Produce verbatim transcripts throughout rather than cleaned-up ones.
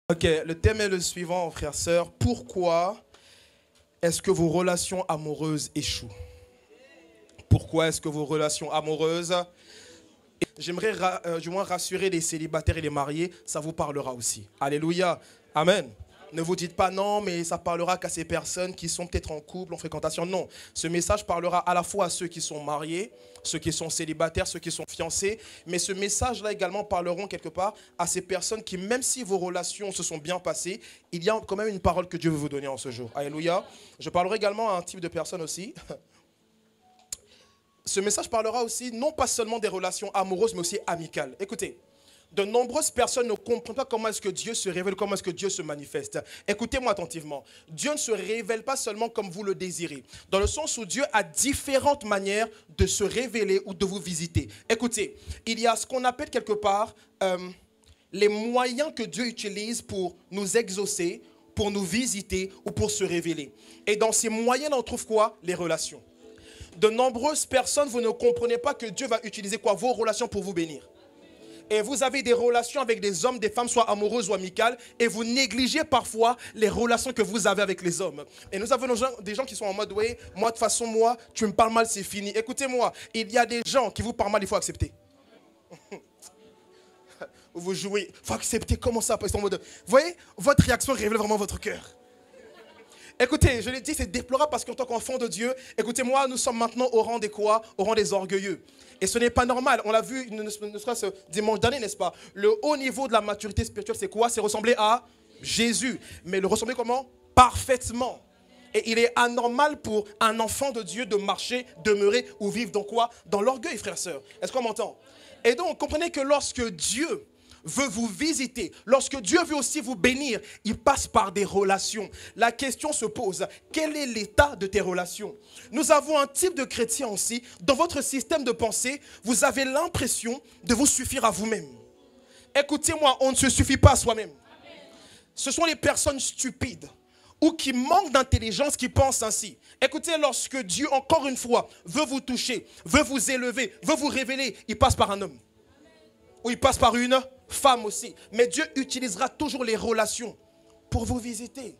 Ok, le thème est le suivant, frères, sœurs. Pourquoi est-ce que vos relations amoureuses échouent? Pourquoi est-ce que vos relations amoureuses... J'aimerais euh, du moins rassurer les célibataires et les mariés, ça vous parlera aussi. Alléluia, amen. Ne vous dites pas non, mais ça parlera qu'à ces personnes qui sont peut-être en couple, en fréquentation. Non, ce message parlera à la fois à ceux qui sont mariés, ceux qui sont célibataires, ceux qui sont fiancés. Mais ce message-là également parleront quelque part à ces personnes qui, même si vos relations se sont bien passées, il y a quand même une parole que Dieu veut vous donner en ce jour. Alléluia. Je parlerai également à un type de personnes aussi. Ce message parlera aussi, non pas seulement des relations amoureuses, mais aussi amicales. Écoutez. De nombreuses personnes ne comprennent pas comment est-ce que Dieu se révèle, comment est-ce que Dieu se manifeste. Écoutez-moi attentivement. Dieu ne se révèle pas seulement comme vous le désirez. Dans le sens où Dieu a différentes manières de se révéler ou de vous visiter. Écoutez, il y a ce qu'on appelle quelque part euh, les moyens que Dieu utilise pour nous exaucer, pour nous visiter ou pour se révéler. Et dans ces moyens, on trouve quoi? Les relations. De nombreuses personnes, vous ne comprenez pas que Dieu va utiliser quoi? Vos relations pour vous bénir. Et vous avez des relations avec des hommes, des femmes, soit amoureuses ou amicales, et vous négligez parfois les relations que vous avez avec les hommes. Et nous avons des gens qui sont en mode, oui, moi de toute façon, moi, tu me parles mal, c'est fini. Écoutez-moi, il y a des gens qui vous parlent mal, il faut accepter. Vous jouez, il faut accepter, comment ça? Parce qu'en mode, vous voyez, votre réaction révèle vraiment votre cœur. Écoutez, je l'ai dit, c'est déplorable parce qu'en tant qu'enfant de Dieu, écoutez-moi, nous sommes maintenant au rang des quoi? Au rang des orgueilleux. Et ce n'est pas normal. On l'a vu, ne serait-ce dimanche dernier, n'est-ce pas? Le haut niveau de la maturité spirituelle, c'est quoi? C'est ressembler à Jésus. Mais le ressembler comment? Parfaitement. Et il est anormal pour un enfant de Dieu de marcher, demeurer ou vivre dans quoi? Dans l'orgueil, frères et sœurs. Est-ce qu'on m'entend? Et donc, comprenez que lorsque Dieu veut vous visiter, lorsque Dieu veut aussi vous bénir, il passe par des relations. La question se pose, quel est l'état de tes relations? Nous avons un type de chrétien aussi, dans votre système de pensée, vous avez l'impression de vous suffire à vous-même. Écoutez-moi, on ne se suffit pas à soi-même. Ce sont les personnes stupides ou qui manquent d'intelligence qui pensent ainsi. Écoutez, lorsque Dieu, encore une fois, veut vous toucher, veut vous élever, veut vous révéler, il passe par un homme. Ou il passe par une femme aussi. Mais Dieu utilisera toujours les relations pour vous visiter.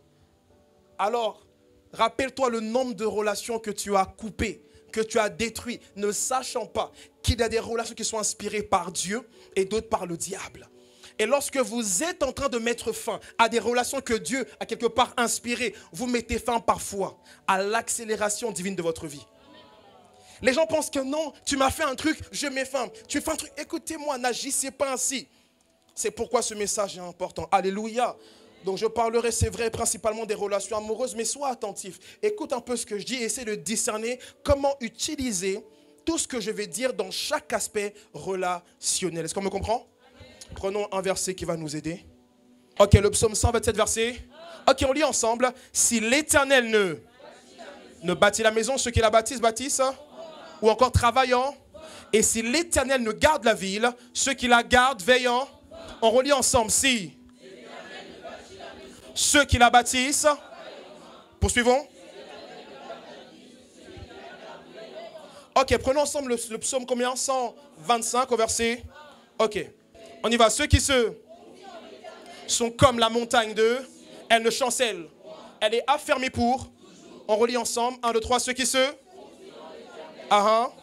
Alors, rappelle-toi le nombre de relations que tu as coupées, que tu as détruites, ne sachant pas qu'il y a des relations qui sont inspirées par Dieu et d'autres par le diable. Et lorsque vous êtes en train de mettre fin à des relations que Dieu a quelque part inspirées, vous mettez fin parfois à l'accélération divine de votre vie. Les gens pensent que non, tu m'as fait un truc, je mets fin. Tu fais un truc, écoutez-moi, n'agissez pas ainsi. C'est pourquoi ce message est important. Alléluia. Donc je parlerai, c'est vrai, principalement des relations amoureuses, mais sois attentif. Écoute un peu ce que je dis et essaie de discerner comment utiliser tout ce que je vais dire dans chaque aspect relationnel. Est-ce qu'on me comprend? Prenons un verset qui va nous aider. Ok, le psaume cent vingt-sept, verset. Ok, on lit ensemble. Si l'Éternel ne, ne bâtit la maison, ceux qui la bâtissent, bâtissent. Ou encore travaillant. Et si l'Éternel ne garde la ville, ceux qui la gardent, veillant. On relit ensemble. Si ceux qui la bâtissent. Poursuivons. Ok, prenons ensemble le, le psaume combien? cent vingt-cinq au verset. Ok, on y va. Ceux qui se sont comme la montagne de, elle ne chancelle. Elle est affermie pour. On relit ensemble. un, deux, trois. Ceux qui se. Ah, uh-huh.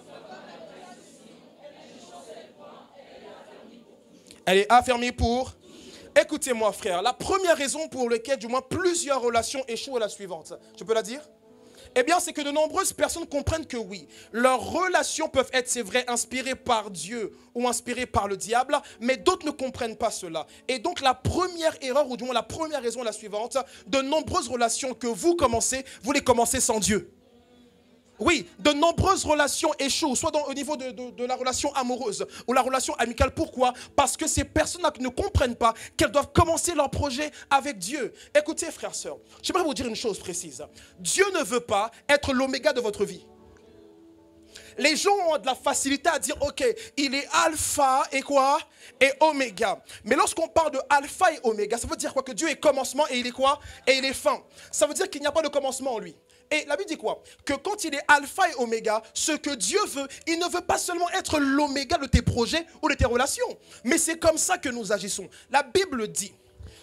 Elle est affermie pour... Écoutez-moi, frère, la première raison pour laquelle, du moins, plusieurs relations échouent est la suivante. Je peux la dire? Eh bien, c'est que de nombreuses personnes comprennent que oui, leurs relations peuvent être, c'est vrai, inspirées par Dieu ou inspirées par le diable, mais d'autres ne comprennent pas cela. Et donc, la première erreur, ou du moins la première raison est la suivante, de nombreuses relations que vous commencez, vous les commencez sans Dieu. Oui, de nombreuses relations échouent, soit dans, au niveau de, de, de la relation amoureuse ou la relation amicale. Pourquoi? Parce que ces personnes ne comprennent pas qu'elles doivent commencer leur projet avec Dieu. Écoutez, frères, sœurs, j'aimerais vous dire une chose précise. Dieu ne veut pas être l'oméga de votre vie. Les gens ont de la facilité à dire, ok, il est alpha et quoi? Et oméga. Mais lorsqu'on parle de alpha et oméga, ça veut dire quoi? Que Dieu est commencement et il est quoi? Et il est fin. Ça veut dire qu'il n'y a pas de commencement en lui. Et la Bible dit quoi? Que quand il est alpha et oméga, ce que Dieu veut, il ne veut pas seulement être l'oméga de tes projets ou de tes relations. Mais c'est comme ça que nous agissons. La Bible dit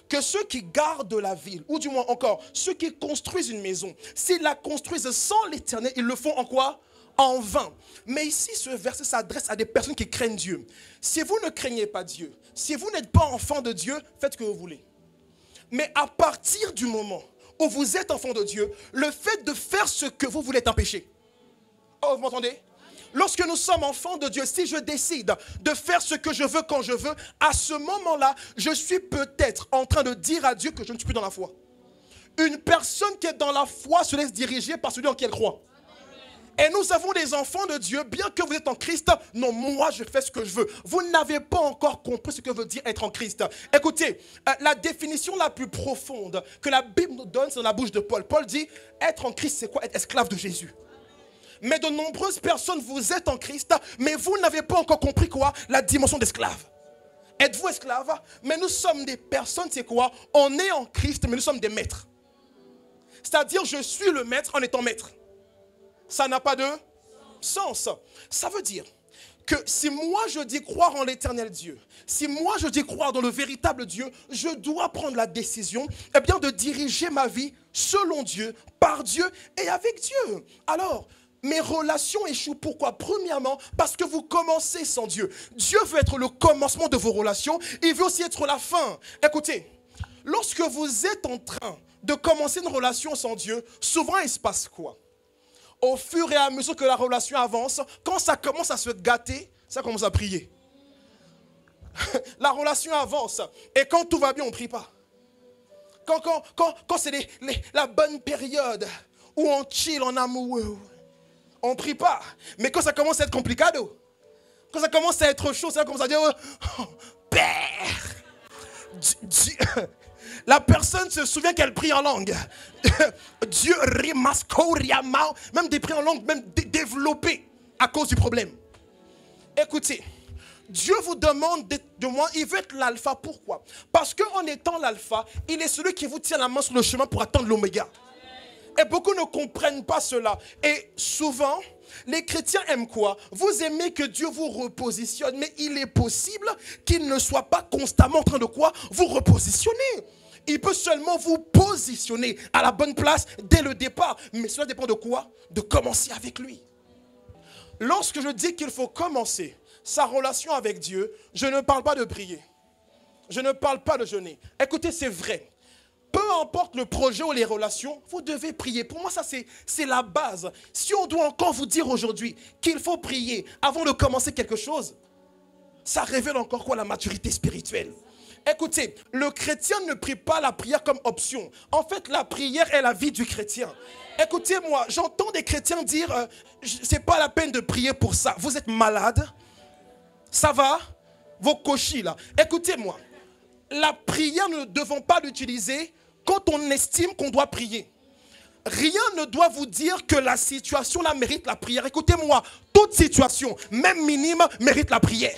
que ceux qui gardent la ville, ou du moins encore, ceux qui construisent une maison, s'ils la construisent sans l'Éternel, ils le font en quoi? En vain. Mais ici, ce verset s'adresse à des personnes qui craignent Dieu. Si vous ne craignez pas Dieu, si vous n'êtes pas enfant de Dieu, faites ce que vous voulez. Mais à partir du moment où vous êtes enfant de Dieu, le fait de faire ce que vous voulez est un péché. Oh, vous m'entendez? Lorsque nous sommes enfants de Dieu, si je décide de faire ce que je veux quand je veux, à ce moment-là, je suis peut-être en train de dire à Dieu que je ne suis plus dans la foi. Une personne qui est dans la foi se laisse diriger par celui en qui elle croit. Et nous avons des enfants de Dieu, bien que vous êtes en Christ, non, moi je fais ce que je veux. Vous n'avez pas encore compris ce que veut dire être en Christ. Écoutez, la définition la plus profonde que la Bible nous donne, c'est dans la bouche de Paul. Paul dit, être en Christ, c'est quoi? Être esclave de Jésus. Mais de nombreuses personnes, vous êtes en Christ, mais vous n'avez pas encore compris quoi? La dimension d'esclave. Êtes-vous esclave? Mais nous sommes des personnes, c'est quoi? On est en Christ, mais nous sommes des maîtres. C'est-à-dire, je suis le maître en étant maître. Ça n'a pas de sens. Ça veut dire que si moi je dis croire en l'éternel Dieu, si moi je dis croire dans le véritable Dieu, je dois prendre la décision eh bien, de diriger ma vie selon Dieu, par Dieu et avec Dieu. Alors, mes relations échouent. Pourquoi? Premièrement, parce que vous commencez sans Dieu. Dieu veut être le commencement de vos relations. Il veut aussi être la fin. Écoutez, lorsque vous êtes en train de commencer une relation sans Dieu, souvent il se passe quoi? Au fur et à mesure que la relation avance, quand ça commence à se gâter, ça commence à prier. La relation avance. Et quand tout va bien, on ne prie pas. Quand, quand, quand, quand c'est les, les, la bonne période où on chill en amoureux, on ne prie pas. Mais quand ça commence à être compliqué, quand ça commence à être chaud, ça commence à dire oh, Père. Dieu. La personne se souvient qu'elle prie en langue. Dieu, même des prières en langue, même dé développées à cause du problème. Écoutez, Dieu vous demande de, de moi, il veut être l'alpha. Pourquoi? Parce qu'en étant l'alpha, il est celui qui vous tient la main sur le chemin pour atteindre l'oméga. Et beaucoup ne comprennent pas cela. Et souvent, les chrétiens aiment quoi? Vous aimez que Dieu vous repositionne, mais il est possible qu'il ne soit pas constamment en train de quoi? Vous repositionner. Il peut seulement vous positionner à la bonne place dès le départ. Mais cela dépend de quoi? De commencer avec lui. Lorsque je dis qu'il faut commencer sa relation avec Dieu, je ne parle pas de prier. Je ne parle pas de jeûner. Écoutez, c'est vrai. Peu importe le projet ou les relations, vous devez prier. Pour moi, ça, c'est la base. Si on doit encore vous dire aujourd'hui qu'il faut prier avant de commencer quelque chose, ça révèle encore quoi? La maturité spirituelle. Écoutez, le chrétien ne prie pas la prière comme option. En fait, la prière est la vie du chrétien. Écoutez-moi, j'entends des chrétiens dire euh, c'est pas la peine de prier pour ça. Vous êtes malade? Ça va? Vos cochis là. Écoutez-moi, la prière, nous ne devons pas l'utiliser quand on estime qu'on doit prier. Rien ne doit vous dire que la situation là mérite la prière. Écoutez-moi, toute situation, même minime, mérite la prière.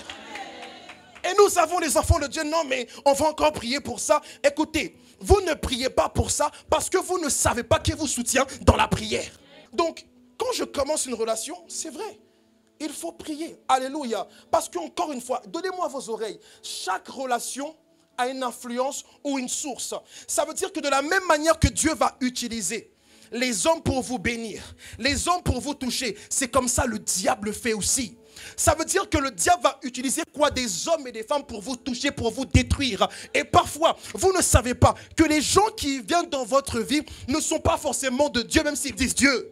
Et nous avons les enfants de Dieu, non mais on va encore prier pour ça. Écoutez, vous ne priez pas pour ça parce que vous ne savez pas qui vous soutient dans la prière. Donc, quand je commence une relation, c'est vrai, il faut prier. Alléluia. Parce qu'encore une fois, donnez-moi vos oreilles. Chaque relation a une influence ou une source. Ça veut dire que de la même manière que Dieu va utiliser les hommes pour vous bénir, les hommes pour vous toucher, c'est comme ça le diable fait aussi. Ça veut dire que le diable va utiliser quoi? Des hommes et des femmes pour vous toucher, pour vous détruire. Et parfois, vous ne savez pas que les gens qui viennent dans votre vie ne sont pas forcément de Dieu, même s'ils disent Dieu.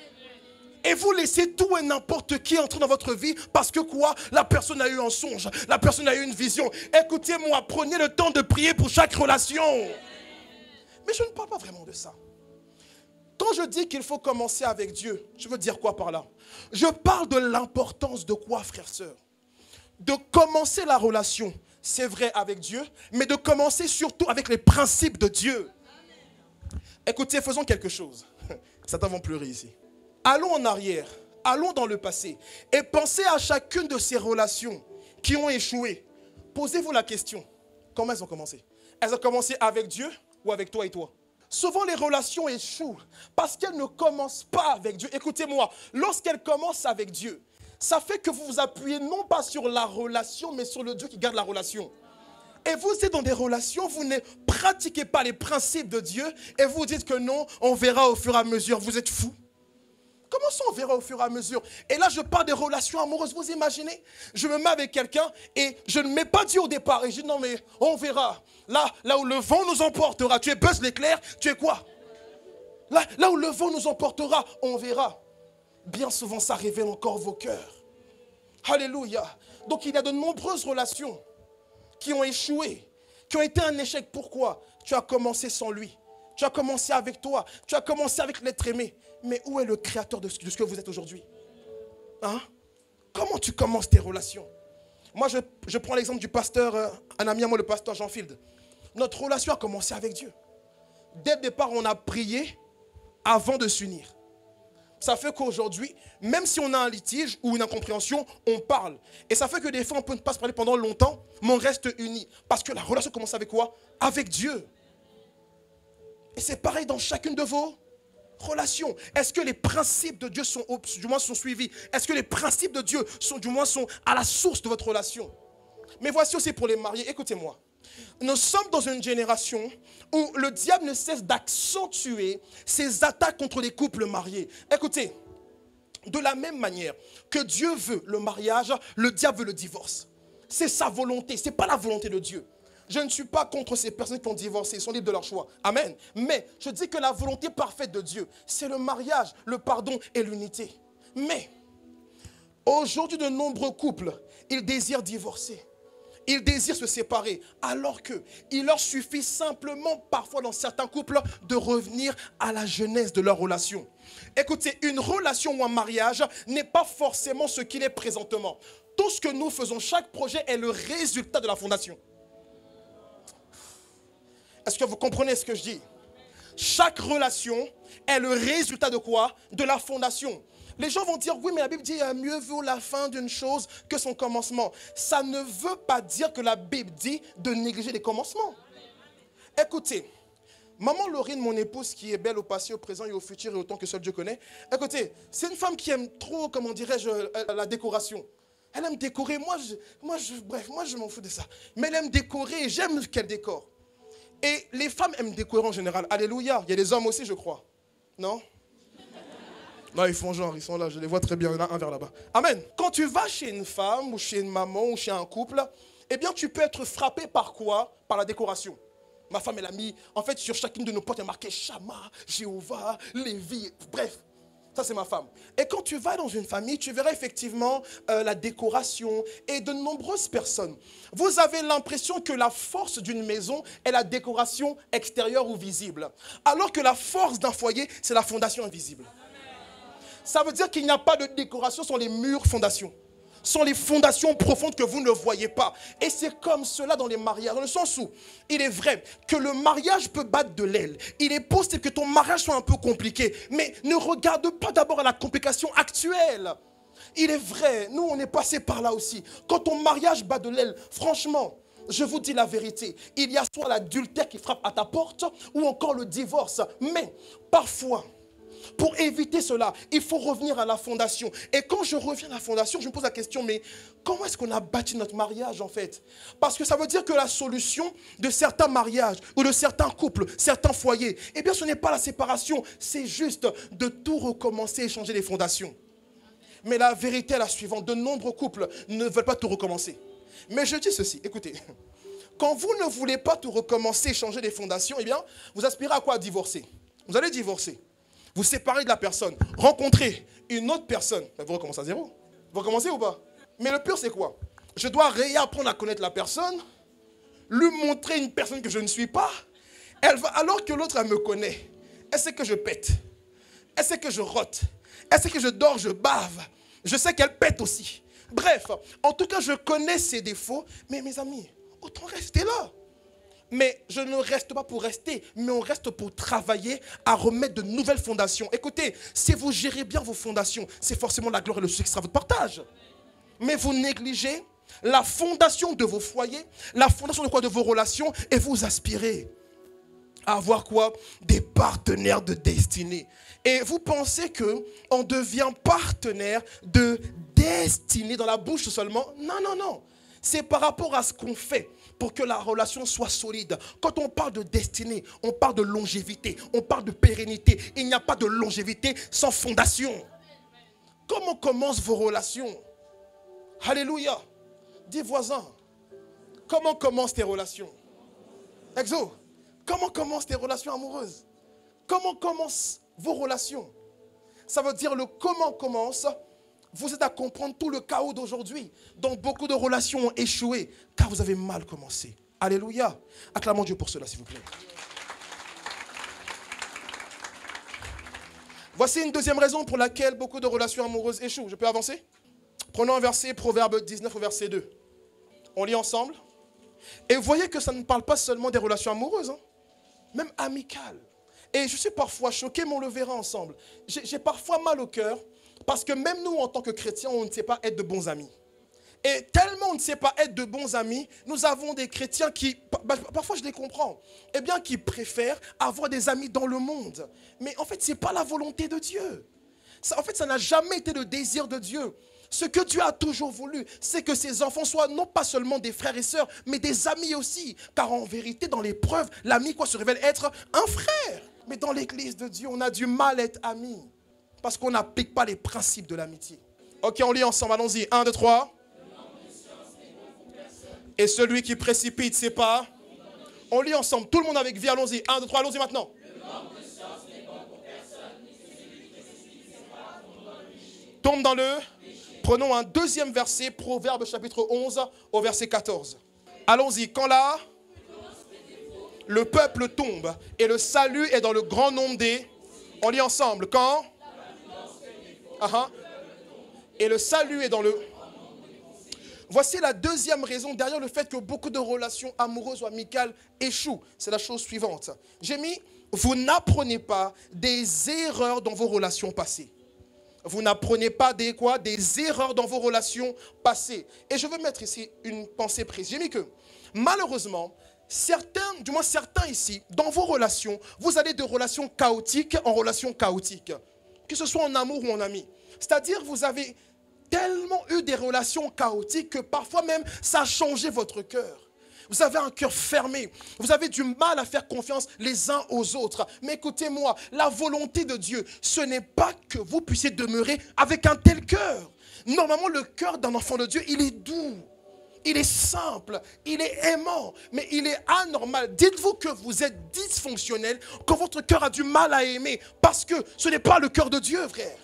Et vous laissez tout et n'importe qui entrer dans votre vie parce que quoi? La personne a eu un songe, la personne a eu une vision. Écoutez-moi, prenez le temps de prier pour chaque relation. Mais je ne parle pas vraiment de ça. Quand je dis qu'il faut commencer avec Dieu, je veux dire quoi par là? Je parle de l'importance de quoi, frères, sœurs? De commencer la relation, c'est vrai, avec Dieu, mais de commencer surtout avec les principes de Dieu. Écoutez, faisons quelque chose. Certains vont pleurer ici. Allons en arrière, allons dans le passé et pensez à chacune de ces relations qui ont échoué. Posez-vous la question, comment elles ont commencé? Elles ont commencé avec Dieu ou avec toi et toi? Souvent, les relations échouent parce qu'elles ne commencent pas avec Dieu. Écoutez-moi, lorsqu'elles commencent avec Dieu, ça fait que vous vous appuyez non pas sur la relation, mais sur le Dieu qui garde la relation. Et vous êtes dans des relations, vous ne pratiquez pas les principes de Dieu et vous dites que non, on verra au fur et à mesure. Vous êtes fous. Comment ça on verra au fur et à mesure? Et là je parle des relations amoureuses, vous imaginez? Je me mets avec quelqu'un et je ne mets pas Dieu au départ. Et je dis non mais on verra. Là, là où le vent nous emportera, tu es Buzz l'éclair, tu es quoi? Là, là où le vent nous emportera, on verra. Bien souvent ça révèle encore vos cœurs. Alléluia. Donc il y a de nombreuses relations qui ont échoué, qui ont été un échec. Pourquoi? Tu as commencé sans lui. Tu as commencé avec toi. Tu as commencé avec l'être aimé. Mais où est le créateur de ce, de ce que vous êtes aujourd'hui? Hein? Comment tu commences tes relations? Moi, je, je prends l'exemple du pasteur, euh, un ami à moi, le pasteur Jean Field. Notre relation a commencé avec Dieu. Dès le départ, on a prié avant de s'unir. Ça fait qu'aujourd'hui, même si on a un litige ou une incompréhension, on parle. Et ça fait que des fois, on peut ne pas se parler pendant longtemps, mais on reste unis. Parce que la relation commence avec quoi? Avec Dieu. Et c'est pareil dans chacune de vos relations. Est-ce que les principes de Dieu sont, du moins, sont suivis? Est-ce que les principes de Dieu sont, du moins, sont à la source de votre relation? Mais voici aussi pour les mariés, écoutez-moi. Nous sommes dans une génération où le diable ne cesse d'accentuer ses attaques contre les couples mariés. Écoutez, de la même manière que Dieu veut le mariage, le diable veut le divorce. C'est sa volonté, ce n'est pas la volonté de Dieu. Je ne suis pas contre ces personnes qui ont divorcé, ils sont libres de leur choix. Amen. Mais je dis que la volonté parfaite de Dieu, c'est le mariage, le pardon et l'unité. Mais aujourd'hui, de nombreux couples, ils désirent divorcer. Ils désirent se séparer, alors qu'il leur suffit simplement, parfois dans certains couples, de revenir à la genèse de leur relation. Écoutez, une relation ou un mariage n'est pas forcément ce qu'il est présentement. Tout ce que nous faisons, chaque projet est le résultat de la fondation. Est-ce que vous comprenez ce que je dis? Chaque relation est le résultat de quoi? De la fondation. Les gens vont dire, oui, mais la Bible dit, mieux vaut la fin d'une chose que son commencement. Ça ne veut pas dire que la Bible dit de négliger les commencements. Écoutez, maman Laurine, mon épouse, qui est belle au passé, au présent et au futur, et autant que seul Dieu connaît. Écoutez, c'est une femme qui aime trop, comment dirais-je, la décoration. Elle aime décorer. Moi, je, moi, je, bref, moi, je m'en fous de ça. Mais elle aime décorer et j'aime qu'elle décore. Et les femmes aiment décorer en général. Alléluia. Il y a des hommes aussi, je crois. Non? Non, ils font genre, ils sont là, je les vois très bien. Il y en a un vers là-bas. Amen. Quand tu vas chez une femme, ou chez une maman, ou chez un couple, eh bien, tu peux être frappé par quoi? Par la décoration. Ma femme, elle a mis, en fait, sur chacune de nos portes, il y a marqué Shama, Jéhovah, Lévi, bref. Ça, c'est ma femme. Et quand tu vas dans une famille, tu verras effectivement euh, la décoration et de nombreuses personnes. Vous avez l'impression que la force d'une maison est la décoration extérieure ou visible. Alors que la force d'un foyer, c'est la fondation invisible. Ça veut dire qu'il n'y a pas de décoration sur les murs fondations. Sont les fondations profondes que vous ne voyez pas. Et c'est comme cela dans les mariages, dans le sens où il est vrai que le mariage peut battre de l'aile. Il est possible que ton mariage soit un peu compliqué, mais ne regarde pas d'abord à la complication actuelle. Il est vrai, nous on est passé par là aussi. Quand ton mariage bat de l'aile, franchement, je vous dis la vérité, il y a soit l'adultère qui frappe à ta porte, ou encore le divorce. Mais parfois, pour éviter cela, il faut revenir à la fondation. Et quand je reviens à la fondation, je me pose la question, mais comment est-ce qu'on a bâti notre mariage en fait? Parce que ça veut dire que la solution de certains mariages ou de certains couples, certains foyers, eh bien ce n'est pas la séparation, c'est juste de tout recommencer et changer les fondations. Mais la vérité est la suivante, de nombreux couples ne veulent pas tout recommencer. Mais je dis ceci, écoutez, quand vous ne voulez pas tout recommencer et changer les fondations, eh bien vous aspirez à quoi? À divorcer. Vous allez divorcer. Vous séparez de la personne, rencontrez une autre personne. Vous recommencez à zéro. Vous recommencez ou pas? Mais le pire, c'est quoi? Je dois réapprendre à connaître la personne, lui montrer une personne que je ne suis pas. Elle va, alors que l'autre, elle me connaît. Elle sait que je pète. Elle sait que je rote. Elle sait que je dors, je bave. Je sais qu'elle pète aussi. Bref, en tout cas, je connais ses défauts. Mais mes amis, autant rester là. Mais je ne reste pas pour rester, mais on reste pour travailler à remettre de nouvelles fondations. Écoutez, si vous gérez bien vos fondations, c'est forcément la gloire et le succès qui sera votre partage. Mais vous négligez la fondation de vos foyers, la fondation de quoi? De vos relations, et vous aspirez à avoir quoi? Des partenaires de destinée. Et vous pensez qu'on devient partenaire de destinée dans la bouche seulement? Non, non, non. c'est par rapport à ce qu'on fait pour que la relation soit solide. Quand on parle de destinée, on parle de longévité, on parle de pérennité. Il n'y a pas de longévité sans fondation. Comment commencent vos relations? Alléluia. Dis voisin, comment commencent tes relations? Exo, comment commencent tes relations amoureuses? Comment commencent vos relations? Ça veut dire le comment commence. Vous êtes à comprendre tout le chaos d'aujourd'hui, dont beaucoup de relations ont échoué, car vous avez mal commencé. Alléluia. Acclamons Dieu pour cela, s'il vous plaît. Voici une deuxième raison pour laquelle beaucoup de relations amoureuses échouent. Je peux avancer? Prenons un verset, Proverbe dix-neuf au verset deux. On lit ensemble. Et vous voyez que ça ne parle pas seulement des relations amoureuses, hein, même amicales. Et je suis parfois choqué, mais on le verra ensemble. J'ai, j'ai parfois mal au cœur, parce que même nous, en tant que chrétiens, on ne sait pas être de bons amis. Et tellement on ne sait pas être de bons amis, nous avons des chrétiens qui, parfois je les comprends, eh bien qui préfèrent avoir des amis dans le monde. Mais en fait, ce n'est pas la volonté de Dieu. Ça, en fait, ça n'a jamais été le désir de Dieu. Ce que Dieu a toujours voulu, c'est que ses enfants soient non pas seulement des frères et sœurs, mais des amis aussi. Car en vérité, dans l'épreuve, l'ami quoi se révèle être un frère. Mais dans l'église de Dieu, on a du mal à être amis. Parce qu'on n'applique pas les principes de l'amitié. Ok, on lit ensemble, allons-y. Un, deux, trois. Et celui qui précipite, c'est pas. On lit ensemble, tout le monde avec vie, allons-y. Un, deux, trois, allons-y maintenant. Tombe dans le. Prenons un deuxième verset, Proverbe chapitre onze, au verset quatorze. Allons-y, quand là, le peuple tombe et le salut est dans le grand nombre des. On lit ensemble, quand. Uh-huh. Et le salut est dans le. Voici la deuxième raison derrière le fait que beaucoup de relations amoureuses ou amicales échouent. C'est la chose suivante. J'ai mis, vous n'apprenez pas des erreurs dans vos relations passées. Vous n'apprenez pas des quoi? Des erreurs dans vos relations passées. Et je veux mettre ici une pensée précise. J'ai mis que, malheureusement, certains, du moins certains ici, dans vos relations, vous allez de relations chaotiques en relations chaotiques. Que ce soit en amour ou en ami. C'est-à-dire, vous avez tellement eu des relations chaotiques que parfois même, ça a changé votre cœur. Vous avez un cœur fermé. Vous avez du mal à faire confiance les uns aux autres. Mais écoutez-moi, la volonté de Dieu, ce n'est pas que vous puissiez demeurer avec un tel cœur. Normalement, le cœur d'un enfant de Dieu, il est doux. Il est simple, il est aimant, mais il est anormal. Dites-vous que vous êtes dysfonctionnel quand votre cœur a du mal à aimer, parce que ce n'est pas le cœur de Dieu, frère.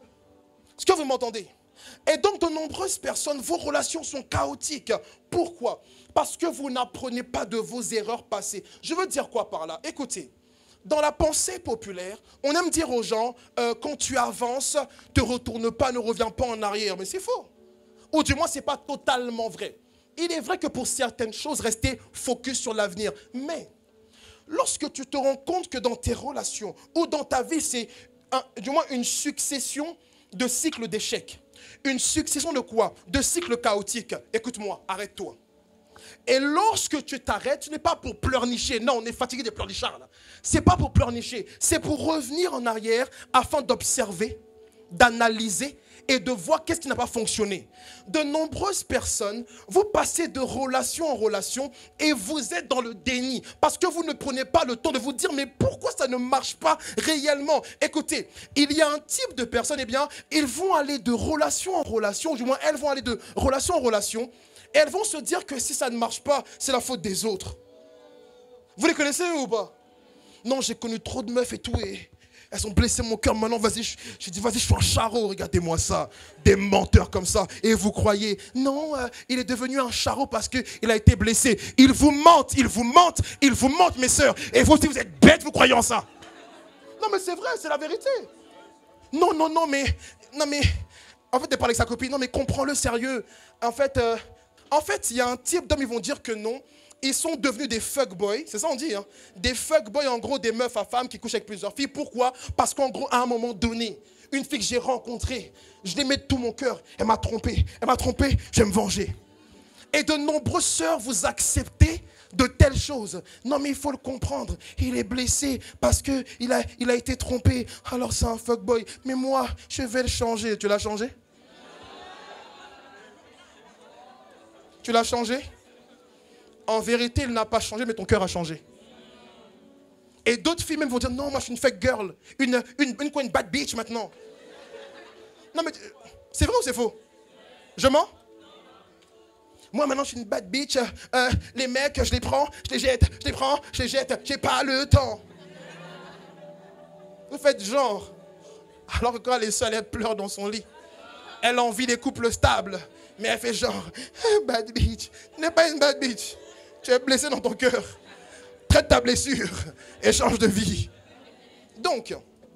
Est-ce que vous m'entendez? Et donc, de nombreuses personnes, vos relations sont chaotiques. Pourquoi? Parce que vous n'apprenez pas de vos erreurs passées. Je veux dire quoi par là? Écoutez, dans la pensée populaire, on aime dire aux gens, euh, quand tu avances, ne te retourne pas, ne reviens pas en arrière. Mais c'est faux. Ou du moins, ce n'est pas totalement vrai. Il est vrai que pour certaines choses, rester focus sur l'avenir. Mais, lorsque tu te rends compte que dans tes relations ou dans ta vie, c'est un, du moins une succession de cycles d'échecs. Une succession de quoi? De cycles chaotiques. Écoute-moi, arrête-toi. Et lorsque tu t'arrêtes, ce n'est pas pour pleurnicher. Non, on est fatigué de pleurnichards. Ce n'est pas pour pleurnicher. C'est pour revenir en arrière afin d'observer, d'analyser et de voir qu'est-ce qui n'a pas fonctionné. De nombreuses personnes, vous passez de relation en relation et vous êtes dans le déni parce que vous ne prenez pas le temps de vous dire mais pourquoi ça ne marche pas réellement? Écoutez, il y a un type de personnes, eh bien, ils vont aller de relation en relation, du moins elles vont aller de relation en relation et elles vont se dire que si ça ne marche pas, c'est la faute des autres. Vous les connaissez ou pas? Non, j'ai connu trop de meufs et tout et... elles ont blessé mon cœur, maintenant vas-y, j'ai dit vas-y, je suis un charreau, regardez-moi ça. Des menteurs comme ça. Et vous croyez, non, euh, il est devenu un charreau parce qu'il a été blessé. Ils vous mentent, ils vous mentent, ils vous mentent, mes sœurs. Et vous aussi, vous êtes bêtes, vous croyez en ça. Non, mais c'est vrai, c'est la vérité. Non, non, non, mais, non, mais, en fait, elle parle avec sa copine, non, mais comprends-le sérieux. En fait, euh, en fait, il y a un type d'hommes, ils vont dire que non. Ils sont devenus des fuckboys, c'est ça on dit, hein? Des fuckboys, en gros, des meufs à femmes qui couchent avec plusieurs filles. Pourquoi? Parce qu'en gros, à un moment donné, une fille que j'ai rencontrée, je l'aimais de tout mon cœur, elle m'a trompé, elle m'a trompé, je vais me venger. Et de nombreuses sœurs, vous acceptez de telles choses. Non, mais il faut le comprendre, il est blessé parce qu'il a, il a été trompé, alors c'est un fuckboy. Mais moi, je vais le changer. Tu l'as changé? Tu l'as changé? En vérité, il n'a pas changé, mais ton cœur a changé. Et d'autres filles même vont dire, non, moi je suis une fake girl, une, une, une, quoi, une bad bitch maintenant. Non mais, c'est vrai ou c'est faux? Je mens? Moi maintenant je suis une bad bitch, euh, les mecs je les prends, je les jette, je les prends, je les jette, j'ai pas le temps. Vous faites genre, alors que quand elle est seule, elle pleure dans son lit. Elle envie des couples stables, mais elle fait genre, hey, bad bitch, tu n'es pas une bad bitch, tu es blessé dans ton cœur. Traite ta blessure et change de vie. Donc,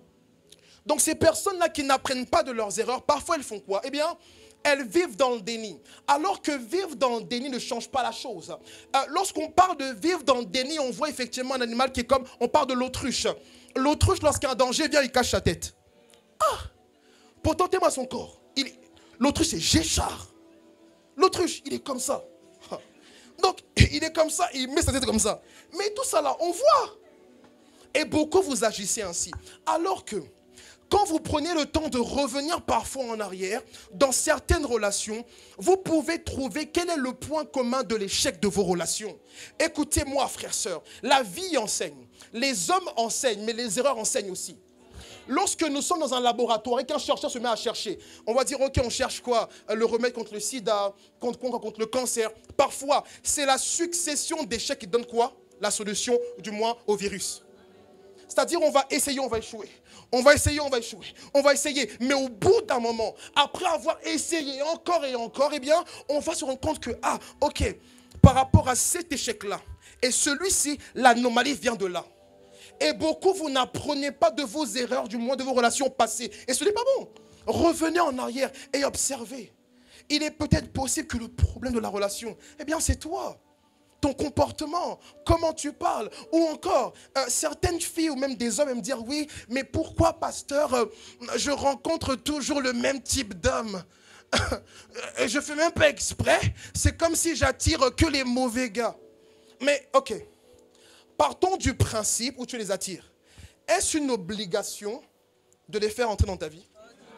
donc ces personnes-là qui n'apprennent pas de leurs erreurs, parfois elles font quoi? Eh bien, elles vivent dans le déni. Alors que vivre dans le déni ne change pas la chose. Euh, lorsqu'on parle de vivre dans le déni, on voit effectivement un animal qui est comme, on parle de l'autruche. L'autruche, lorsqu'il y a un danger, vient, il cache sa tête. Ah! Pourtant, t'aimes à son corps. L'autruche, c'est Géchard. L'autruche, il est comme ça. Donc, il est comme ça, il met sa tête comme ça. Mais tout ça là, on voit. Et beaucoup vous agissez ainsi. Alors que, quand vous prenez le temps de revenir parfois en arrière, dans certaines relations, vous pouvez trouver quel est le point commun de l'échec de vos relations. Écoutez-moi, frères, sœurs, la vie enseigne. Les hommes enseignent, mais les erreurs enseignent aussi. Lorsque nous sommes dans un laboratoire et qu'un chercheur se met à chercher, on va dire, ok, on cherche quoi? Le remède contre le sida, contre, contre le cancer. Parfois, c'est la succession d'échecs qui donne quoi? La solution, du moins, au virus. C'est-à-dire, on va essayer, on va échouer. On va essayer, on va échouer. On va essayer. Mais au bout d'un moment, après avoir essayé encore et encore, eh bien, on va se rendre compte que, ah, ok, par rapport à cet échec-là, et celui-ci, l'anomalie vient de là. Et beaucoup, vous n'apprenez pas de vos erreurs, du moins de vos relations passées. Et ce n'est pas bon. Revenez en arrière et observez. Il est peut-être possible que le problème de la relation, eh bien, c'est toi. Ton comportement, comment tu parles. Ou encore, euh, certaines filles ou même des hommes me dire, oui, mais pourquoi, pasteur, euh, je rencontre toujours le même type d'homme? Je ne fais même pas exprès. C'est comme si j'attire que les mauvais gars. Mais, ok. Partons du principe où tu les attires. Est-ce une obligation de les faire entrer dans ta vie?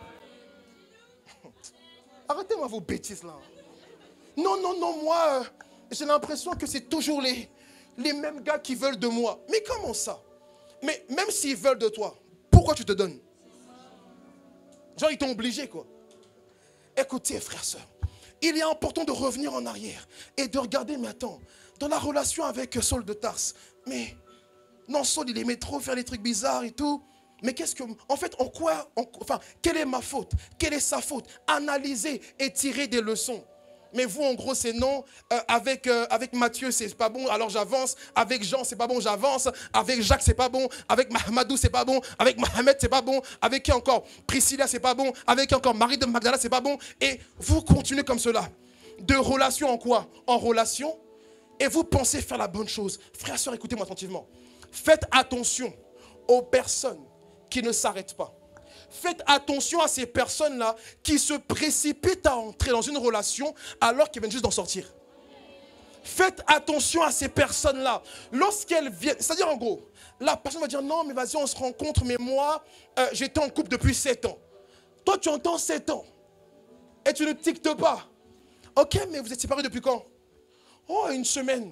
Arrêtez-moi vos bêtises là. Non, non, non, moi, euh, j'ai l'impression que c'est toujours les, les mêmes gars qui veulent de moi. Mais comment ça? Mais même s'ils veulent de toi, pourquoi tu te donnes? Genre, ils t'ont obligé, quoi. Écoutez, frères, sœurs, il est important de revenir en arrière et de regarder, mais attends, dans la relation avec Saul de Tarse, mais non, Saul, il aimait trop faire des trucs bizarres et tout. Mais qu'est-ce que... En fait, en quoi... En, enfin, quelle est ma faute? Quelle est sa faute? Analyser et tirer des leçons. Mais vous, en gros, c'est non. Euh, avec, euh, avec Matthieu, c'est pas bon, alors j'avance. Avec Jean, c'est pas bon, j'avance. Avec Jacques, c'est pas bon. Avec Mahamadou, c'est pas bon. Avec Mohamed, c'est pas bon. Avec qui encore? Priscilla, c'est pas bon. Avec qui encore? Marie de Magdala, c'est pas bon. Et vous continuez comme cela. De relation en quoi? En relation. Et vous pensez faire la bonne chose. Frères et sœurs, écoutez-moi attentivement. Faites attention aux personnes qui ne s'arrêtent pas. Faites attention à ces personnes-là qui se précipitent à entrer dans une relation alors qu'elles viennent juste d'en sortir. Faites attention à ces personnes-là. Lorsqu'elles viennent, c'est-à-dire en gros, la personne va dire non mais vas-y on se rencontre, mais moi euh, j'étais en couple depuis sept ans. Toi tu entends sept ans et tu ne tictes pas. Ok, mais vous êtes séparés depuis quand? Oh, une semaine.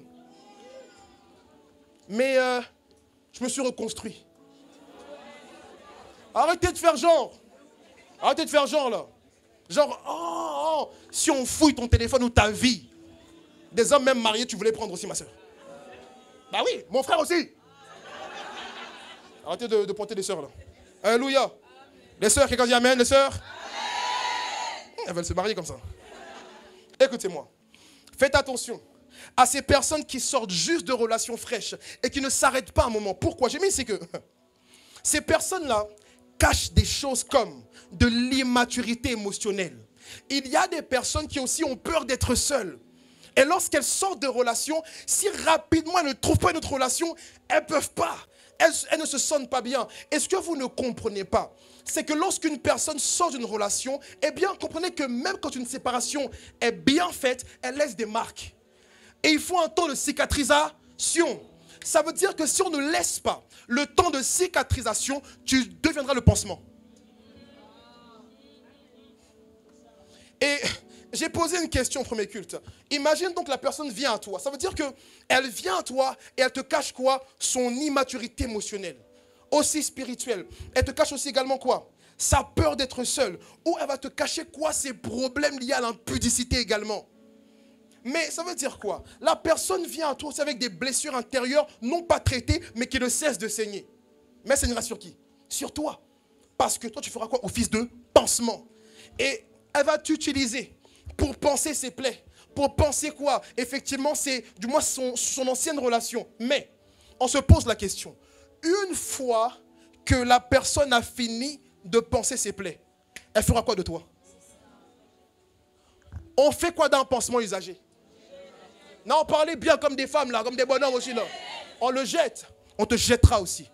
Mais euh, je me suis reconstruit. Arrêtez de faire genre. Arrêtez de faire genre là. Genre, oh, oh, si on fouille ton téléphone ou ta vie, des hommes même mariés, tu voulais prendre aussi ma soeur. Bah oui, mon frère aussi. Arrêtez de, de pointer les soeurs là. Alléluia. Les soeurs, quelqu'un dit amen, les soeurs? Elles veulent se marier comme ça. Écoutez-moi. Faites attention à ces personnes qui sortent juste de relations fraîches et qui ne s'arrêtent pas un moment. Pourquoi? J'ai mis, c'est que ces personnes-là cachent des choses comme de l'immaturité émotionnelle. Il y a des personnes qui aussi ont peur d'être seules. Et lorsqu'elles sortent de relations, si rapidement elles ne trouvent pas une autre relation, elles ne peuvent pas. Elles, elles ne se sentent pas bien. Et ce que vous ne comprenez pas, c'est que lorsqu'une personne sort d'une relation, eh bien, comprenez que même quand une séparation est bien faite, elle laisse des marques. Et il faut un temps de cicatrisation. Ça veut dire que si on ne laisse pas le temps de cicatrisation, tu deviendras le pansement. Et J'ai posé une question au premier culte. Imagine donc la personne vient à toi. Ça veut dire qu'elle vient à toi et elle te cache quoi? Son immaturité émotionnelle. Aussi spirituelle. Elle te cache aussi également quoi? Sa peur d'être seule. Ou elle va te cacher quoi? Ses problèmes liés à l'impudicité également. Mais ça veut dire quoi? La personne vient à toi aussi avec des blessures intérieures non pas traitées, mais qui ne cessent de saigner. Mais elle saignera sur qui? Sur toi. Parce que toi, tu feras quoi? Office de pansement. Et elle va t'utiliser pour penser ses plaies. Pour penser quoi? Effectivement, c'est du moins son, son ancienne relation. Mais on se pose la question. Une fois que la personne a fini de penser ses plaies, elle fera quoi de toi? On fait quoi d'un pansement usagé? Non, on parlait bien comme des femmes là, comme des bonhommes aussi là. On le jette. On te jettera aussi.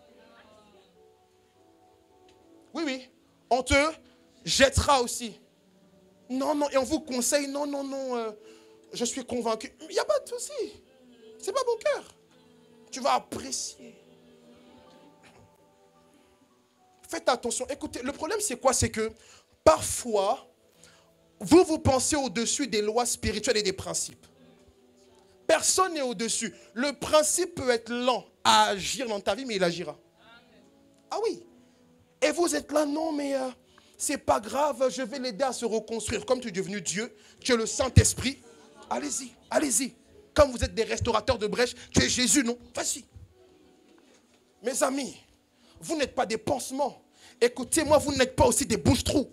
Oui, oui. On te jettera aussi. Non, non. Et on vous conseille, non, non, non. Euh, je suis convaincu. Il n'y a pas de souci. C'est pas mon cœur. Tu vas apprécier. Faites attention. Écoutez, le problème c'est quoi? C'est que parfois, vous vous pensez au-dessus des lois spirituelles et des principes. Personne n'est au-dessus. Le principe peut être lent à agir dans ta vie, mais il agira. Ah oui. Et vous êtes là, non, mais euh, c'est pas grave, je vais l'aider à se reconstruire. Comme tu es devenu Dieu, tu es le Saint-Esprit. Allez-y, allez-y. Comme vous êtes des restaurateurs de brèches, tu es Jésus, non? Vas-y. Mes amis, vous n'êtes pas des pansements. Écoutez-moi, vous n'êtes pas aussi des bouches-trous.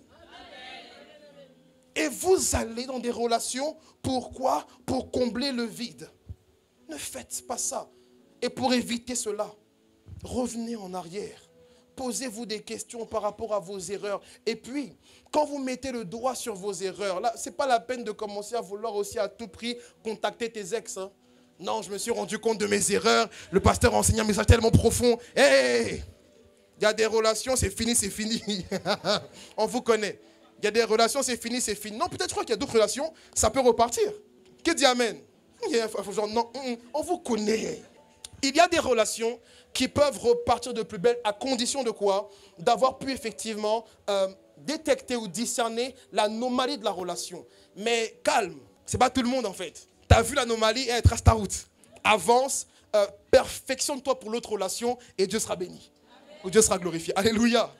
Et vous allez dans des relations, pourquoi? Pour combler le vide. Ne faites pas ça. Et pour éviter cela, revenez en arrière. Posez-vous des questions par rapport à vos erreurs. Et puis, quand vous mettez le doigt sur vos erreurs, là, ce n'est pas la peine de commencer à vouloir aussi à tout prix contacter tes ex. Hein. Non, je me suis rendu compte de mes erreurs. Le pasteur a enseigné un message tellement profond. Hé, hey, il y a des relations, c'est fini, c'est fini. On vous connaît. Il y a des relations, c'est fini, c'est fini. Non, peut-être qu'il y a d'autres relations, ça peut repartir. Qui dit amen? Non, on vous connaît. Il y a des relations qui peuvent repartir de plus belle à condition de quoi? D'avoir pu effectivement euh, détecter ou discerner l'anomalie de la relation. Mais calme, c'est pas tout le monde en fait. Tu as vu l'anomalie, et trace ta route. Avance, euh, perfectionne-toi pour l'autre relation et Dieu sera béni. Ou Dieu sera glorifié. Alléluia.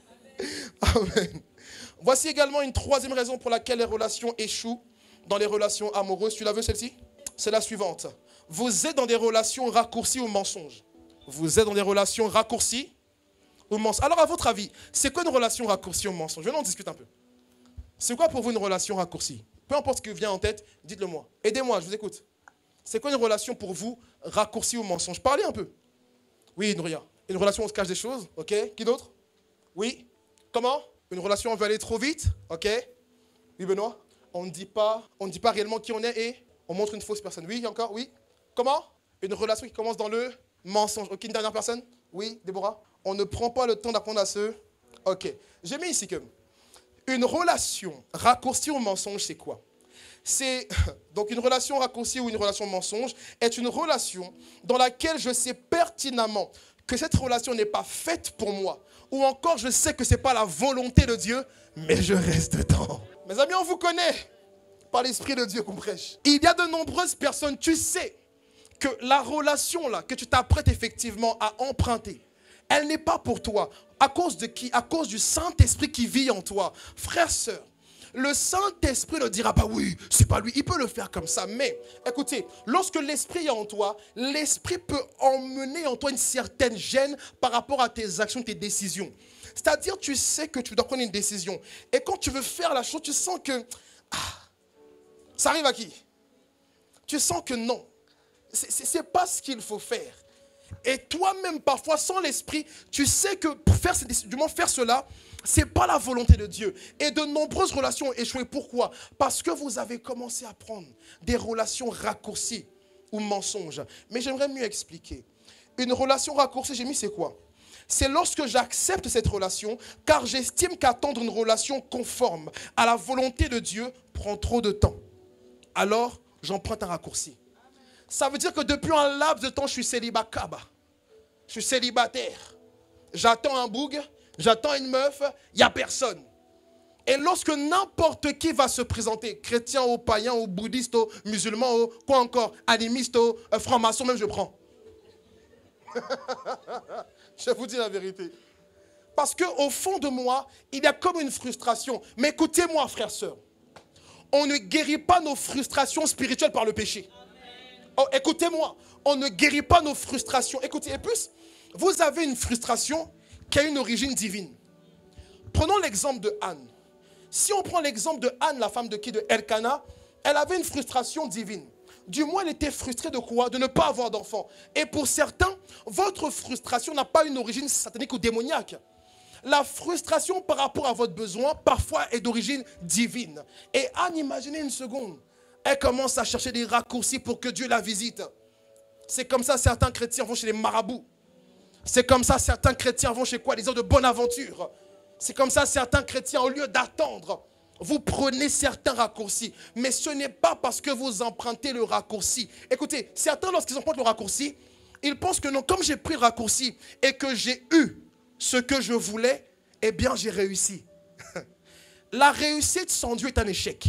Amen. Amen. Voici également une troisième raison pour laquelle les relations échouent dans les relations amoureuses. Tu la veux celle-ci? C'est la suivante. Vous êtes dans des relations raccourcies ou mensonges. Vous êtes dans des relations raccourcies ou mensonges. Alors à votre avis, c'est quoi une relation raccourcie ou mensonge? Venons, on discute un peu. C'est quoi pour vous une relation raccourcie? Peu importe ce qui vient en tête, dites-le moi. Aidez-moi, je vous écoute. C'est quoi une relation pour vous raccourcie ou mensonge? Parlez un peu. Oui, Nouria. Une relation où on se cache des choses, ok? Qui d'autre? Oui. Comment? Une relation où on veut aller trop vite, ok? Oui, Benoît? On ne dit pas, on ne dit pas réellement qui on est et on montre une fausse personne. Oui, encore? Oui. Comment? Une relation qui commence dans le mensonge. Ok, une dernière personne? Oui, Déborah? On ne prend pas le temps d'apprendre à se... Ok. J'ai mis ici que une relation raccourcie ou mensonge, c'est quoi? C'est donc une relation raccourcie ou une relation mensonge est une relation dans laquelle je sais pertinemment que cette relation n'est pas faite pour moi. Ou encore, je sais que ce n'est pas la volonté de Dieu, mais je reste dedans. Mes amis, on vous connaît par l'Esprit de Dieu qu'on prêche. Il y a de nombreuses personnes, tu sais, que la relation là, que tu t'apprêtes effectivement à emprunter, elle n'est pas pour toi. À cause de qui? À cause du Saint-Esprit qui vit en toi. Frères, sœurs, le Saint-Esprit ne dira pas oui, c'est pas lui. Il peut le faire comme ça. Mais, écoutez, lorsque l'Esprit est en toi, l'Esprit peut emmener en toi une certaine gêne par rapport à tes actions, tes décisions. C'est-à-dire, tu sais que tu dois prendre une décision. Et quand tu veux faire la chose, tu sens que... Ah, ça arrive à qui? Tu sens que non. Ce n'est pas ce qu'il faut faire. Et toi-même, parfois, sans l'Esprit, tu sais que pour faire, du moins faire cela, ce n'est pas la volonté de Dieu. Et de nombreuses relations ont échoué. Pourquoi? Parce que vous avez commencé à prendre des relations raccourcies ou mensonges. Mais j'aimerais mieux expliquer. Une relation raccourcie, j'ai mis, c'est quoi? C'est lorsque j'accepte cette relation, car j'estime qu'attendre une relation conforme à la volonté de Dieu prend trop de temps. Alors, j'emprunte un raccourci. Ça veut dire que depuis un laps de temps, je suis célibataire. Je suis célibataire. J'attends un boug, j'attends une meuf, il n'y a personne. Et lorsque n'importe qui va se présenter, chrétien ou païen ou bouddhiste ou musulman ou quoi encore, animiste ou euh, franc-maçon, même je prends. Je vous dis la vérité. Parce qu'au fond de moi, il y a comme une frustration. Mais écoutez-moi, frères, sœurs. On ne guérit pas nos frustrations spirituelles par le péché. Oh, écoutez-moi, on ne guérit pas nos frustrations. Écoutez, et plus, vous avez une frustration qui a une origine divine. Prenons l'exemple de Anne. Si on prend l'exemple de Anne, la femme de qui? De Elkana, elle avait une frustration divine. Du moins, elle était frustrée de quoi? De ne pas avoir d'enfant. Et pour certains, votre frustration n'a pas une origine satanique ou démoniaque. La frustration par rapport à votre besoin, parfois, est d'origine divine. Et Anne, imaginez une seconde. Elle commence à chercher des raccourcis pour que Dieu la visite. C'est comme ça certains chrétiens vont chez les marabouts. C'est comme ça certains chrétiens vont chez quoi? Les hommes de bonne aventure. C'est comme ça certains chrétiens, au lieu d'attendre, vous prenez certains raccourcis. Mais ce n'est pas parce que vous empruntez le raccourci. Écoutez, certains, lorsqu'ils empruntent le raccourci, ils pensent que non, comme j'ai pris le raccourci et que j'ai eu ce que je voulais, eh bien j'ai réussi. La réussite sans Dieu est un échec.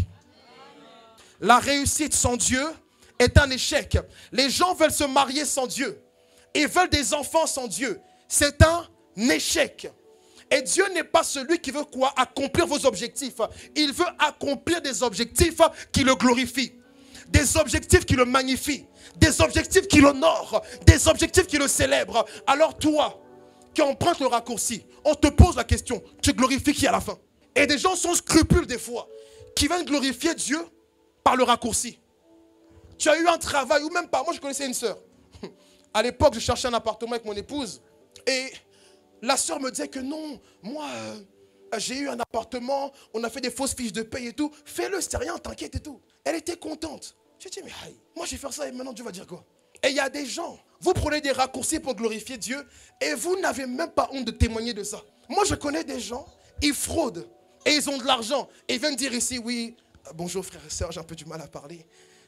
La réussite sans Dieu est un échec. Les gens veulent se marier sans Dieu. Ils veulent des enfants sans Dieu. C'est un échec. Et Dieu n'est pas celui qui veut quoi? Accomplir vos objectifs. Il veut accomplir des objectifs qui le glorifient. Des objectifs qui le magnifient. Des objectifs qui l'honorent. Des objectifs qui le célèbrent. Alors toi, qui empruntes le raccourci, on te pose la question, tu glorifies qui à la fin? Et des gens sont scrupules des fois, qui viennent glorifier Dieu par le raccourci. Tu as eu un travail, ou même pas, moi je connaissais une sœur. À l'époque, je cherchais un appartement avec mon épouse. Et la sœur me disait que non, moi, euh, j'ai eu un appartement, on a fait des fausses fiches de paye et tout. Fais-le, c'est rien, t'inquiète et tout. Elle était contente. Je dis, mais aïe, moi je vais faire ça et maintenant Dieu va dire quoi? Et il y a des gens, vous prenez des raccourcis pour glorifier Dieu et vous n'avez même pas honte de témoigner de ça. Moi je connais des gens, ils fraudent et ils ont de l'argent. Et ils viennent dire ici, oui, bonjour frères et sœurs, j'ai un peu du mal à parler.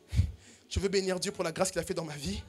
Je veux bénir Dieu pour la grâce qu'il a fait dans ma vie.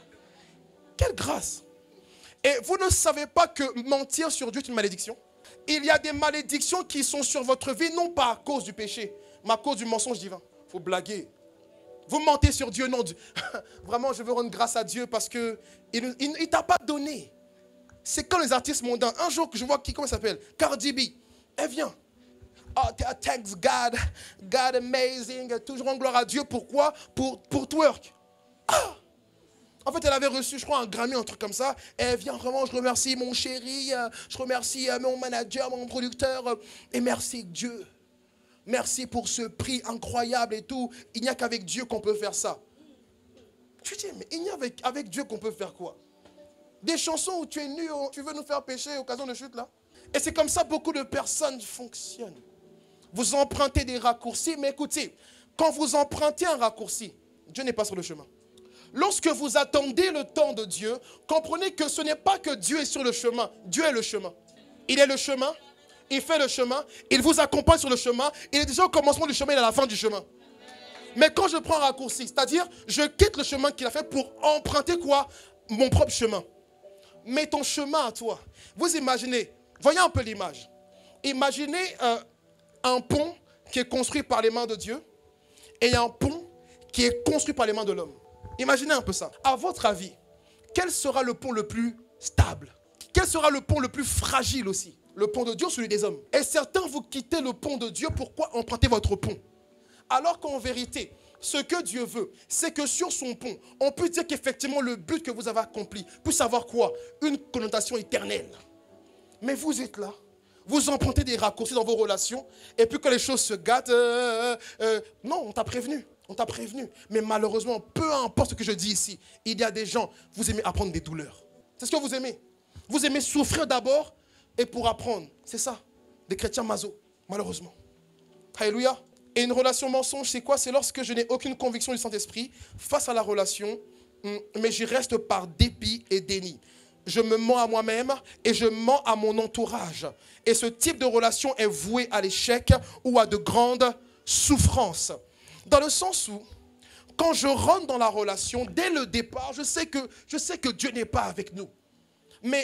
Quelle grâce! Et vous ne savez pas que mentir sur Dieu est une malédiction? Il y a des malédictions qui sont sur votre vie, non pas à cause du péché, mais à cause du mensonge divin. Il faut blaguer. Vous mentez sur Dieu, non. Vraiment, je veux rendre grâce à Dieu parce qu'il ne t'a pas donné. C'est comme les artistes mondains. Un jour que je vois qui, comment elle s'appelle? Cardi B. Elle vient. Oh, thanks God, God amazing. Toujours en gloire à Dieu. Pourquoi? Pour, pour twerk. Ah! En fait, elle avait reçu, je crois, un Grammy, un truc comme ça. Et elle vient vraiment, je remercie mon chéri, je remercie mon manager, mon producteur. Et merci Dieu. Merci pour ce prix incroyable et tout. Il n'y a qu'avec Dieu qu'on peut faire ça. Je dis, mais il n'y a avec, avec Dieu qu'on peut faire quoi? Des chansons où tu es nu, tu veux nous faire pécher, occasion de chute là. Et c'est comme ça beaucoup de personnes fonctionnent. Vous empruntez des raccourcis, mais écoutez, quand vous empruntez un raccourci, Dieu n'est pas sur le chemin. Lorsque vous attendez le temps de Dieu, comprenez que ce n'est pas que Dieu est sur le chemin. Dieu est le chemin. Il est le chemin. Il fait le chemin. Il vous accompagne sur le chemin. Il est déjà au commencement du chemin et à la fin du chemin. Mais quand je prends un raccourci, c'est-à-dire je quitte le chemin qu'il a fait pour emprunter quoi? Mon propre chemin. Mais ton chemin à toi. Vous imaginez, voyez un peu l'image. Imaginez euh, un pont qui est construit par les mains de Dieu et un pont qui est construit par les mains de l'homme. Imaginez un peu ça. À votre avis, quel sera le pont le plus stable? Quel sera le pont le plus fragile aussi? Le pont de Dieu ou celui des hommes? Et certains, vous quittez le pont de Dieu, pourquoi emprunter votre pont? Alors qu'en vérité, ce que Dieu veut, c'est que sur son pont, on peut dire qu'effectivement le but que vous avez accompli puisse avoir quoi? Une connotation éternelle. Mais vous êtes là, vous empruntez des raccourcis dans vos relations, et puis quand les choses se gâtent, euh, euh, non, on t'a prévenu. On t'a prévenu. Mais malheureusement, peu importe ce que je dis ici, il y a des gens, vous aimez apprendre des douleurs. C'est ce que vous aimez. Vous aimez souffrir d'abord et pour apprendre. C'est ça. Des chrétiens maso, malheureusement. Alléluia. Et une relation mensonge, c'est quoi? C'est lorsque je n'ai aucune conviction du Saint-Esprit face à la relation, mais j'y reste par dépit et déni. Je me mens à moi-même et je mens à mon entourage. Et ce type de relation est voué à l'échec ou à de grandes souffrances. Dans le sens où, quand je rentre dans la relation, dès le départ, je sais que, je sais que Dieu n'est pas avec nous. Mais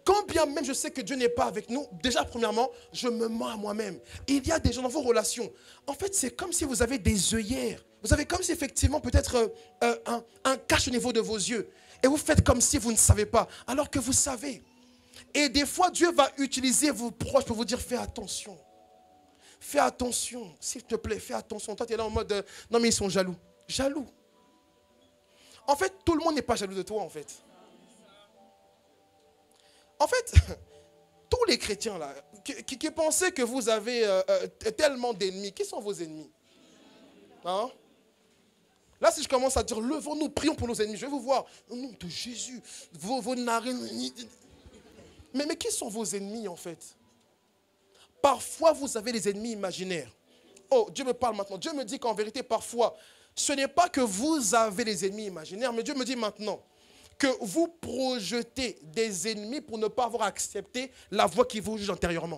Quand bien même je sais que Dieu n'est pas avec nous, déjà premièrement, je me mens à moi-même. Il y a des gens dans vos relations. En fait, c'est comme si vous avez des œillères. Vous avez comme si effectivement peut-être euh, euh, un, un cache au niveau de vos yeux. Et vous faites comme si vous ne savez pas, alors que vous savez. Et des fois, Dieu va utiliser vos proches pour vous dire, fais attention. Fais attention, s'il te plaît, fais attention. Toi, tu es là en mode, euh, non mais ils sont jaloux. Jaloux. En fait, tout le monde n'est pas jaloux de toi, en fait. En fait, tous les chrétiens là, qui, qui, qui pensaient que vous avez euh, euh, tellement d'ennemis, qui sont vos ennemis? Hein? Là, si je commence à dire, levons-nous, prions pour nos ennemis, je vais vous voir. Au nom de Jésus, vos, vos narines. Mais, mais qui sont vos ennemis en fait? Parfois, vous avez des ennemis imaginaires. Oh, Dieu me parle maintenant. Dieu me dit qu'en vérité, parfois, ce n'est pas que vous avez des ennemis imaginaires, mais Dieu me dit maintenant que vous projetez des ennemis pour ne pas avoir accepté la voix qui vous juge antérieurement.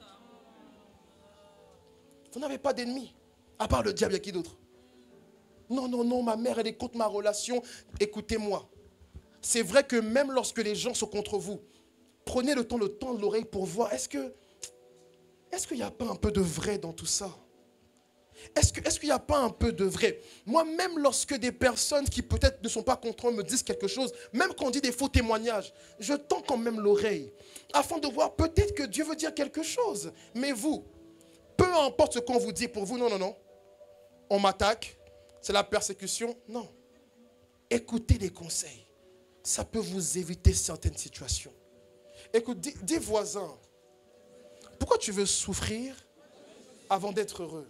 Vous n'avez pas d'ennemis, à part le diable, il y a qui d'autre? Non, non, non, ma mère, elle est contre ma relation. Écoutez-moi, c'est vrai que même lorsque les gens sont contre vous, prenez le temps, le temps de l'oreille pour voir, est-ce que, est-ce qu'il n'y a pas un peu de vrai dans tout ça? Est-ce que, est-ce qu'il n'y a pas un peu de vrai? Moi, même lorsque des personnes qui peut-être ne sont pas contre eux me disent quelque chose, même quand on dit des faux témoignages, je tends quand même l'oreille, afin de voir peut-être que Dieu veut dire quelque chose. Mais vous, peu importe ce qu'on vous dit pour vous, non, non, non, on m'attaque, c'est la persécution, non. Écoutez les conseils, ça peut vous éviter certaines situations. Écoute, dis, dis voisin, pourquoi tu veux souffrir avant d'être heureux?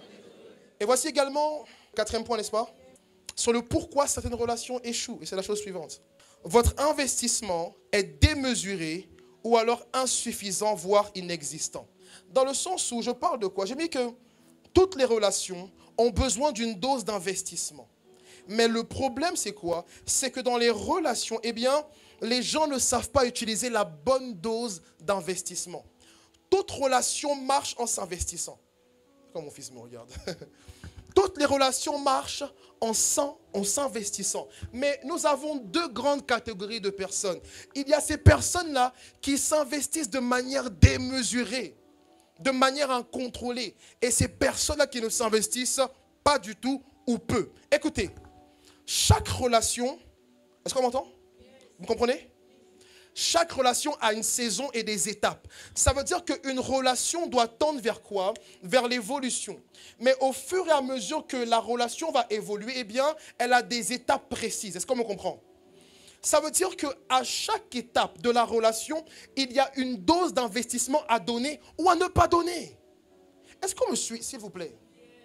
Et voici également, quatrième point, n'est-ce pas? Sur le pourquoi certaines relations échouent. Et c'est la chose suivante. Votre investissement est démesuré ou alors insuffisant, voire inexistant. Dans le sens où je parle de quoi? J'ai mis que toutes les relations ont besoin d'une dose d'investissement. Mais le problème, c'est quoi? C'est que dans les relations, eh bien, les gens ne savent pas utiliser la bonne dose d'investissement. Toute relation marche en s'investissant. Quand mon fils me regarde. Toutes les relations marchent en s'investissant. Mais nous avons deux grandes catégories de personnes. Il y a ces personnes-là qui s'investissent de manière démesurée, de manière incontrôlée. Et ces personnes-là qui ne s'investissent pas du tout ou peu. Écoutez, chaque relation, est-ce qu'on m'entend? Vous comprenez? Chaque relation a une saison et des étapes. Ça veut dire qu'une relation doit tendre vers quoi? Vers l'évolution. Mais au fur et à mesure que la relation va évoluer, eh bien, elle a des étapes précises. Est-ce qu'on me comprend? Ça veut dire qu'à chaque étape de la relation, il y a une dose d'investissement à donner ou à ne pas donner. Est-ce qu'on me suit, s'il vous plaît?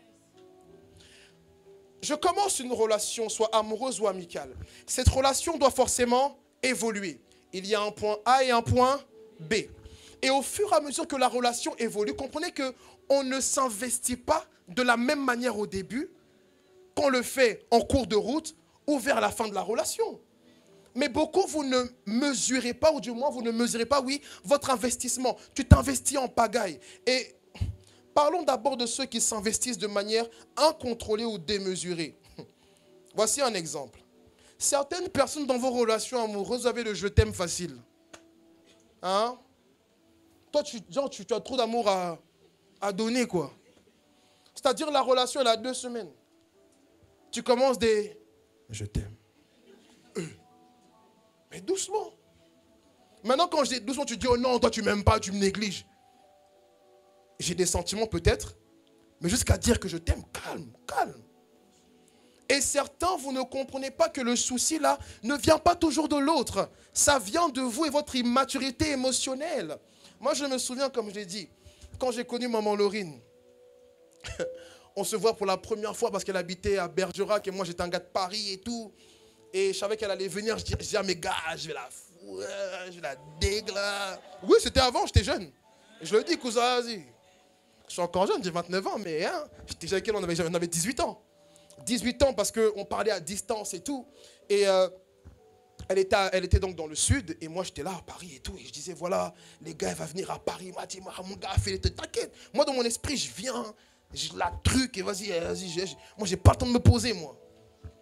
Je commence une relation, soit amoureuse ou amicale. Cette relation doit forcément évoluer. Il y a un point A et un point B. Et au fur et à mesure que la relation évolue, comprenez qu'on ne s'investit pas de la même manière au début, qu'on le fait en cours de route ou vers la fin de la relation. Mais beaucoup, vous ne mesurez pas, ou du moins vous ne mesurez pas, oui, votre investissement. Tu t'investis en pagaille. Et parlons d'abord de ceux qui s'investissent de manière incontrôlée ou démesurée. Voici un exemple. Certaines personnes dans vos relations amoureuses avaient le je t'aime facile. Hein? Toi, tu, genre, tu, tu as trop d'amour à, à donner, quoi. C'est-à-dire la relation, elle a deux semaines. Tu commences des je t'aime. Euh. Mais doucement. Maintenant, quand je dis doucement, tu dis oh non, toi tu m'aimes pas, tu me négliges. J'ai des sentiments peut-être, mais jusqu'à dire que je t'aime, calme, calme. Et certains, vous ne comprenez pas que le souci là ne vient pas toujours de l'autre. Ça vient de vous et votre immaturité émotionnelle. Moi, je me souviens, comme je l'ai dit, quand j'ai connu maman Laurine, on se voit pour la première fois parce qu'elle habitait à Bergerac et moi j'étais un gars de Paris et tout. Et je savais qu'elle allait venir, je disais à mes gars, je vais la foutre, je vais la dégla. Oui, c'était avant, j'étais jeune. Je le dis, cousin, vas-y. Je suis encore jeune, j'ai vingt-neuf ans, mais hein, j'étais avec elle, on avait, on avait dix-huit ans. dix-huit ans parce qu'on parlait à distance et tout. Et euh, elle, était, elle était donc dans le sud et moi j'étais là à Paris et tout. Et je disais voilà, les gars, elle va venir à Paris. Il m'a dit, mon gars, fais-le, t'inquiète. Moi dans mon esprit, je viens, je la truc et vas-y, vas-y. Moi j'ai pas le temps de me poser, moi.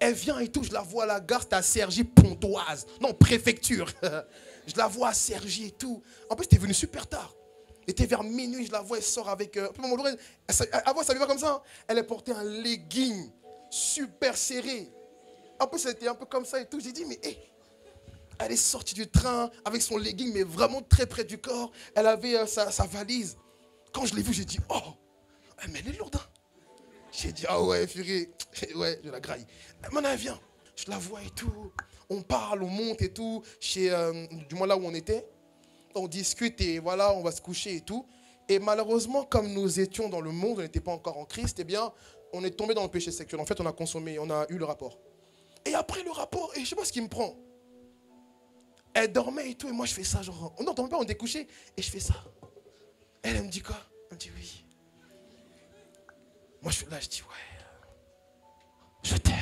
Elle vient et tout, je la vois à la gare, c'était à Cergy, Pontoise. Non, préfecture. Je la vois à Cergy et tout. En plus, elle était venue super tard. Elle était vers minuit, je la vois, elle sort avec... Euh, avant, elle s'habillait pas comme ça. Hein. Elle a porté un legging super serré. En plus, elle était un peu comme ça et tout. J'ai dit, mais hé, elle est sortie du train avec son legging, mais vraiment très près du corps. Elle avait euh, sa, sa valise. Quand je l'ai vue, j'ai dit, oh, mais elle est lourde. Hein. J'ai dit, ah ouais, Fury, ouais, je la graille. Maintenant, elle vient. Je la vois et tout. On parle, on monte et tout. Chez, euh, du moins là où on était. On discute et voilà, on va se coucher et tout. Et malheureusement, comme nous étions dans le monde, on n'était pas encore en Christ, eh bien, on est tombé dans le péché sexuel. En fait, on a consommé, on a eu le rapport. Et après le rapport, et je ne sais pas ce qui me prend. Elle dormait et tout, et moi je fais ça, genre, on n'entend pas, on est couché, et je fais ça. Elle, elle me dit quoi? Elle me dit oui. Moi je suis là, je dis ouais, je t'aime.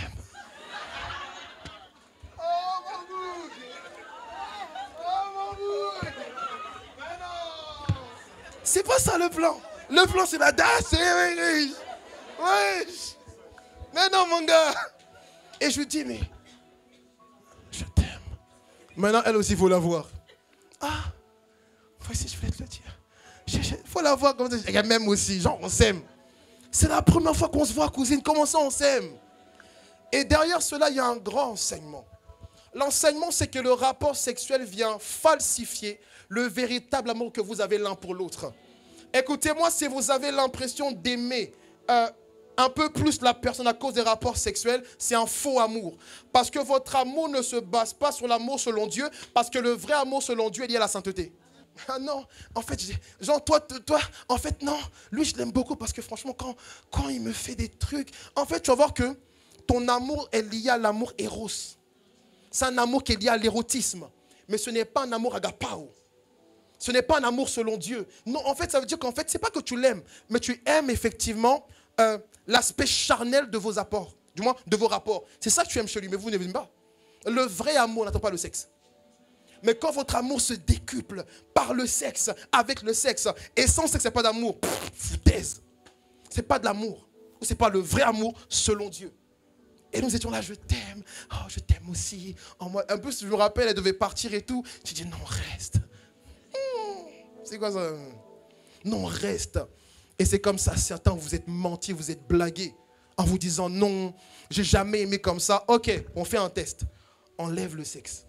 Oh mon bouc! Oh mon bouc! Mais non! C'est pas ça le plan. Le plan c'est la dasse, ouais. Ouais. Mais non mon gars. Et je lui dis mais je t'aime. Maintenant elle aussi il faut la voir. Ah, voici je voulais te le dire. Il faut la voir comme ça. Et même aussi, genre on s'aime. C'est la première fois qu'on se voit, cousine. Comment ça, on s'aime? Et derrière cela, il y a un grand enseignement. L'enseignement, c'est que le rapport sexuel vient falsifier le véritable amour que vous avez l'un pour l'autre. Écoutez-moi, si vous avez l'impression d'aimer euh, un peu plus la personne à cause des rapports sexuels, c'est un faux amour. Parce que votre amour ne se base pas sur l'amour selon Dieu, parce que le vrai amour selon Dieu est lié à la sainteté. Ah non, en fait, genre toi, toi, en fait non, lui je l'aime beaucoup parce que franchement quand, quand il me fait des trucs, en fait tu vas voir que ton amour est lié à l'amour éros. C'est un amour qui est lié à l'érotisme, mais ce n'est pas un amour agapao. Ce n'est pas un amour selon Dieu. Non, en fait ça veut dire qu'en fait c'est pas que tu l'aimes, mais tu aimes effectivement euh, l'aspect charnel de vos apports, du moins de vos rapports. C'est ça que tu aimes chez lui, mais vous n'aimez pas. Le vrai amour n'attend pas le sexe. Mais quand votre amour se décuple par le sexe, avec le sexe, et sans sexe, ce n'est pas d'amour, foutaise. Ce n'est pas de l'amour. Ce n'est pas le vrai amour selon Dieu. Et nous étions là, je t'aime. Oh, je t'aime aussi. En moi, un peu, je me rappelle, elle devait partir et tout. J'ai dit, non, reste. Mmh, c'est quoi ça? Non, reste. Et c'est comme ça, certains, vous êtes menti, vous êtes blagués. En vous disant, non, j'ai jamais aimé comme ça. Ok, on fait un test. Enlève le sexe.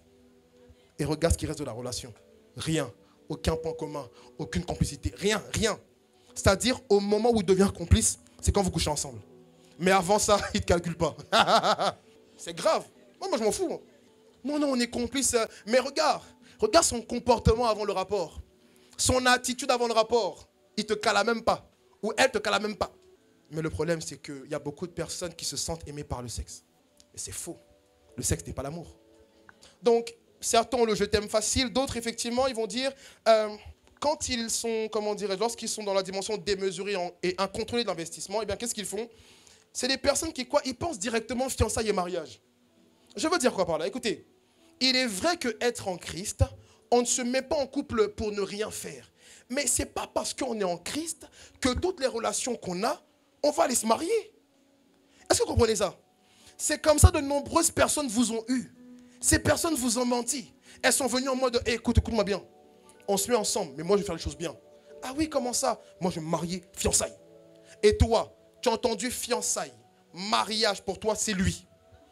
Et regarde ce qui reste de la relation. Rien. Aucun point commun. Aucune complicité. Rien. Rien. C'est-à-dire, au moment où il devient complice, c'est quand vous couchez ensemble. Mais avant ça, il ne te calcule pas. C'est grave. Moi, moi je m'en fous. Non, non, on est complice. Mais regarde. Regarde son comportement avant le rapport. Son attitude avant le rapport. Il ne te cala même pas. Ou elle ne te cala même pas. Mais le problème, c'est qu'il y a beaucoup de personnes qui se sentent aimées par le sexe. Et c'est faux. Le sexe n'est pas l'amour. Donc, certains ont le je t'aime facile, d'autres effectivement ils vont dire euh, quand ils sont, comment dirais-je, lorsqu'ils sont dans la dimension démesurée et incontrôlée de l'investissement, eh bien qu'est-ce qu'ils font? C'est des personnes qui quoi? Ils pensent directement fiançailles et mariage. Je veux dire quoi par là? Écoutez, il est vrai que être en Christ, on ne se met pas en couple pour ne rien faire. Mais c'est pas parce qu'on est en Christ que toutes les relations qu'on a, on va aller se marier. Est-ce que vous comprenez ça? C'est comme ça de nombreuses personnes vous ont eu. Ces personnes vous ont menti. Elles sont venues en mode, hey, écoute, écoute-moi bien. On se met ensemble, mais moi je vais faire les choses bien. Ah oui, comment ça? Moi je vais me marier, fiançailles. Et toi, tu as entendu fiançailles, mariage pour toi, c'est lui.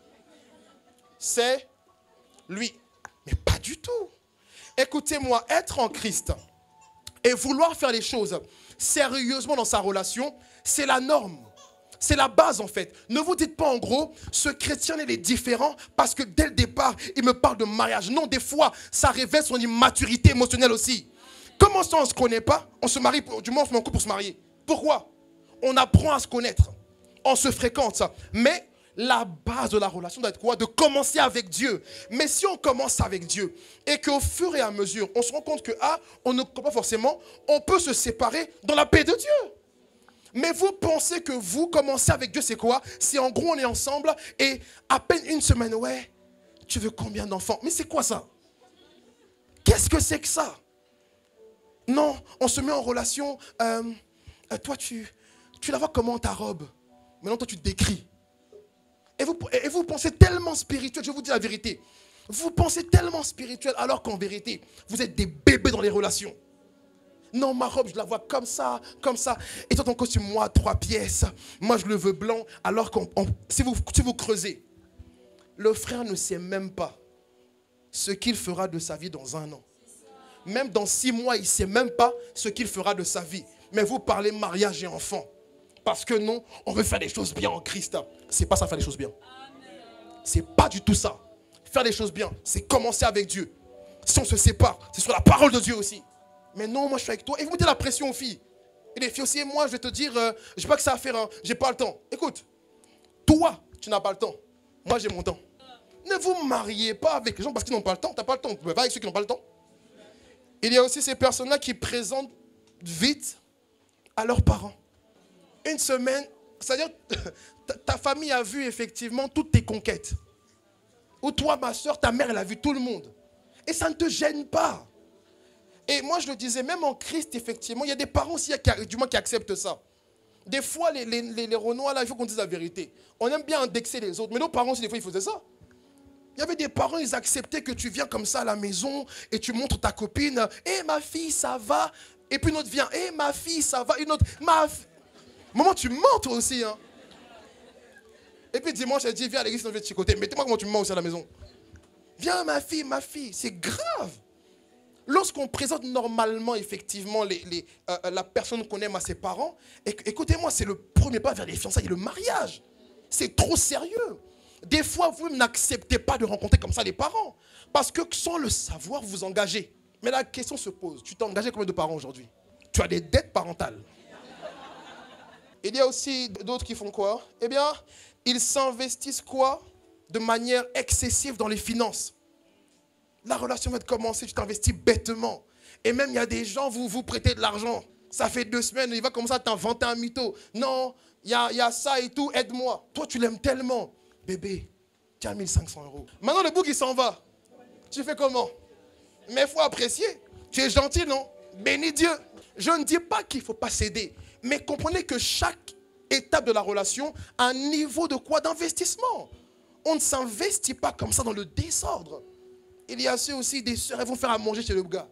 C'est lui. Mais pas du tout. Écoutez-moi, être en Christ et vouloir faire les choses sérieusement dans sa relation, c'est la norme. C'est la base en fait. Ne vous dites pas en gros, ce chrétien il est différent parce que dès le départ, il me parle de mariage. Non, des fois, ça révèle son immaturité émotionnelle aussi. Comment ça on ne se connaît pas? On se marie, pour, du moins on se met en couple pour se marier. Pourquoi? On apprend à se connaître. On se fréquente. Mais la base de la relation doit être quoi? De commencer avec Dieu. Mais si on commence avec Dieu et qu'au fur et à mesure, on se rend compte que, ah, on ne comprend pas forcément, on peut se séparer dans la paix de Dieu. Mais vous pensez que vous commencez avec Dieu, c'est quoi? C'est en gros, on est ensemble et à peine une semaine, ouais, tu veux combien d'enfants? Mais c'est quoi ça? Qu'est-ce que c'est que ça? Non, on se met en relation, euh, euh, toi, tu, tu la vois comment ta robe? Maintenant, toi, tu te décris. Et vous, et vous pensez tellement spirituel, je vous dis la vérité. Vous pensez tellement spirituel alors qu'en vérité, vous êtes des bébés dans les relations. Non, ma robe, je la vois comme ça, comme ça. Et toi, ton costume, moi, trois pièces. Moi, je le veux blanc. Alors que si vous, si vous creusez, le frère ne sait même pas ce qu'il fera de sa vie dans un an. Même dans six mois, il ne sait même pas ce qu'il fera de sa vie. Mais vous parlez mariage et enfant. Parce que non, on veut faire des choses bien en Christ. Ce n'est pas ça, faire des choses bien. Ce n'est pas du tout ça. Faire des choses bien, c'est commencer avec Dieu. Si on se sépare, c'est sur la parole de Dieu aussi. Mais non, moi je suis avec toi. Et vous mettez la pression aux filles. Et les filles aussi, et moi je vais te dire, euh, je n'ai pas que ça à faire, hein. J'ai pas le temps. Écoute, toi, tu n'as pas le temps. Moi j'ai mon temps. Ne vous mariez pas avec les gens parce qu'ils n'ont pas le temps. Tu n'as pas le temps. Tu ne peux pas avec ceux qui n'ont pas le temps. Il y a aussi ces personnes-là qui présentent vite à leurs parents. Une semaine, c'est-à-dire ta famille a vu effectivement toutes tes conquêtes. Ou toi, ma soeur, ta mère, elle a vu tout le monde. Et ça ne te gêne pas. Et moi, je le disais, même en Christ, effectivement, il y a des parents aussi, qui, du moins, qui acceptent ça. Des fois, les, les, les, les Renois, là, il faut qu'on dise la vérité. On aime bien indexer les autres. Mais nos parents aussi, des fois, ils faisaient ça. Il y avait des parents, ils acceptaient que tu viens comme ça à la maison et tu montres ta copine. « Eh, ma fille, ça va ?» Et puis une autre vient. « Eh, ma fille, ça va ?» Une autre. « Ma fille. » Maman, tu mens toi aussi, hein. Et puis dimanche, elle dit, viens à l'église, sinon je vais te chicoter. Mettez-moi comment tu me mens aussi à la maison. Viens, ma fille, ma fille. C'est grave. Lorsqu'on présente normalement, effectivement, les, les, euh, la personne qu'on aime à ses parents, écoutez-moi, c'est le premier pas vers les fiançailles, le mariage. C'est trop sérieux. Des fois, vous n'acceptez pas de rencontrer comme ça les parents. Parce que sans le savoir, vous vous engagez. Mais la question se pose, tu t'es engagé combien de parents aujourd'hui? Tu as des dettes parentales. Il y a aussi d'autres qui font quoi? Eh bien, ils s'investissent quoi? De manière excessive dans les finances. La relation va te commencer, tu t'investis bêtement. Et même, il y a des gens, vous vous prêtez de l'argent. Ça fait deux semaines, il va commencer à t'inventer un mytho. Non, il y a, y a ça et tout, aide-moi. Toi, tu l'aimes tellement. Bébé, tu as mille cinq cents euros. Maintenant, le bouc, il s'en va. Tu fais comment? Mais il faut apprécier. Tu es gentil, non? Bénis Dieu. Je ne dis pas qu'il ne faut pas céder. Mais comprenez que chaque étape de la relation a un niveau de quoi? D'investissement. On ne s'investit pas comme ça dans le désordre. Il y a ceux aussi, des sœurs, elles vont faire à manger chez le gars.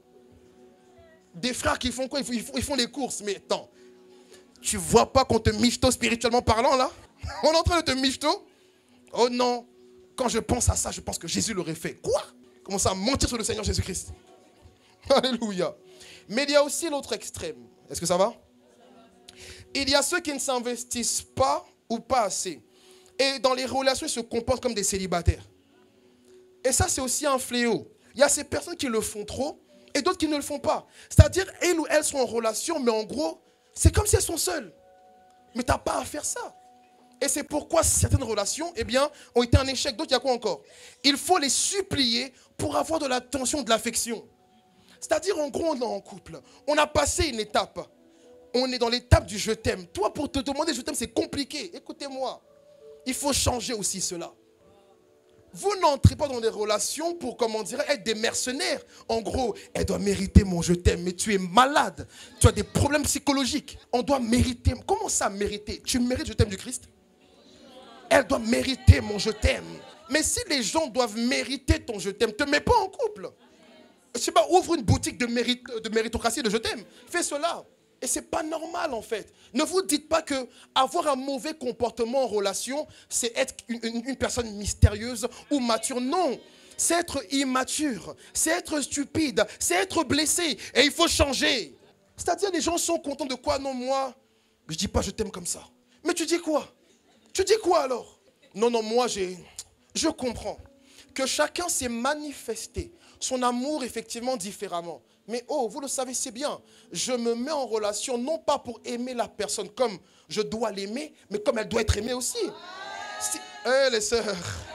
Des frères qui font quoi? Ils font, ils font les courses. Mais attends, tu vois pas qu'on te michto spirituellement parlant là? On est en train de te michto? Oh non, quand je pense à ça, je pense que Jésus l'aurait fait. Quoi? Comment ça, mentir sur le Seigneur Jésus-Christ? Alléluia. Mais il y a aussi l'autre extrême. Est-ce que ça va? Il y a ceux qui ne s'investissent pas ou pas assez. Et dans les relations, ils se comportent comme des célibataires. Et ça, c'est aussi un fléau. Il y a ces personnes qui le font trop et d'autres qui ne le font pas. C'est-à-dire, elles ou elles sont en relation, mais en gros, c'est comme si elles sont seules. Mais tu n'as pas à faire ça. Et c'est pourquoi certaines relations, eh bien, ont été un échec. D'autres, il y a quoi encore? Il faut les supplier pour avoir de l'attention, de l'affection. C'est-à-dire, en gros, on est en couple. On a passé une étape. On est dans l'étape du je t'aime. Toi, pour te demander je t'aime, c'est compliqué. Écoutez-moi. Il faut changer aussi cela. Vous n'entrez pas dans des relations pour, comment dire, être des mercenaires. En gros, elle doit mériter mon je t'aime, mais tu es malade. Tu as des problèmes psychologiques. On doit mériter. Comment ça, mériter? Tu mérites je t'aime du Christ? Elle doit mériter mon je t'aime. Mais si les gens doivent mériter ton je t'aime, ne te mets pas en couple. Je sais pas, ouvre une boutique de, mérite, de méritocratie de je t'aime. Fais cela. Et ce n'est pas normal en fait. Ne vous dites pas que avoir un mauvais comportement en relation, c'est être une, une, une personne mystérieuse ou mature. Non, c'est être immature, c'est être stupide, c'est être blessé. Et il faut changer. C'est-à-dire les gens sont contents de quoi? Non, moi, je ne dis pas je t'aime comme ça. Mais tu dis quoi? Tu dis quoi alors? Non, non, moi, j'ai, je comprends que chacun s'est manifesté son amour effectivement différemment. Mais oh, vous le savez si bien, je me mets en relation non pas pour aimer la personne comme je dois l'aimer, mais comme elle doit être aimée aussi. Si, eh, les sœurs,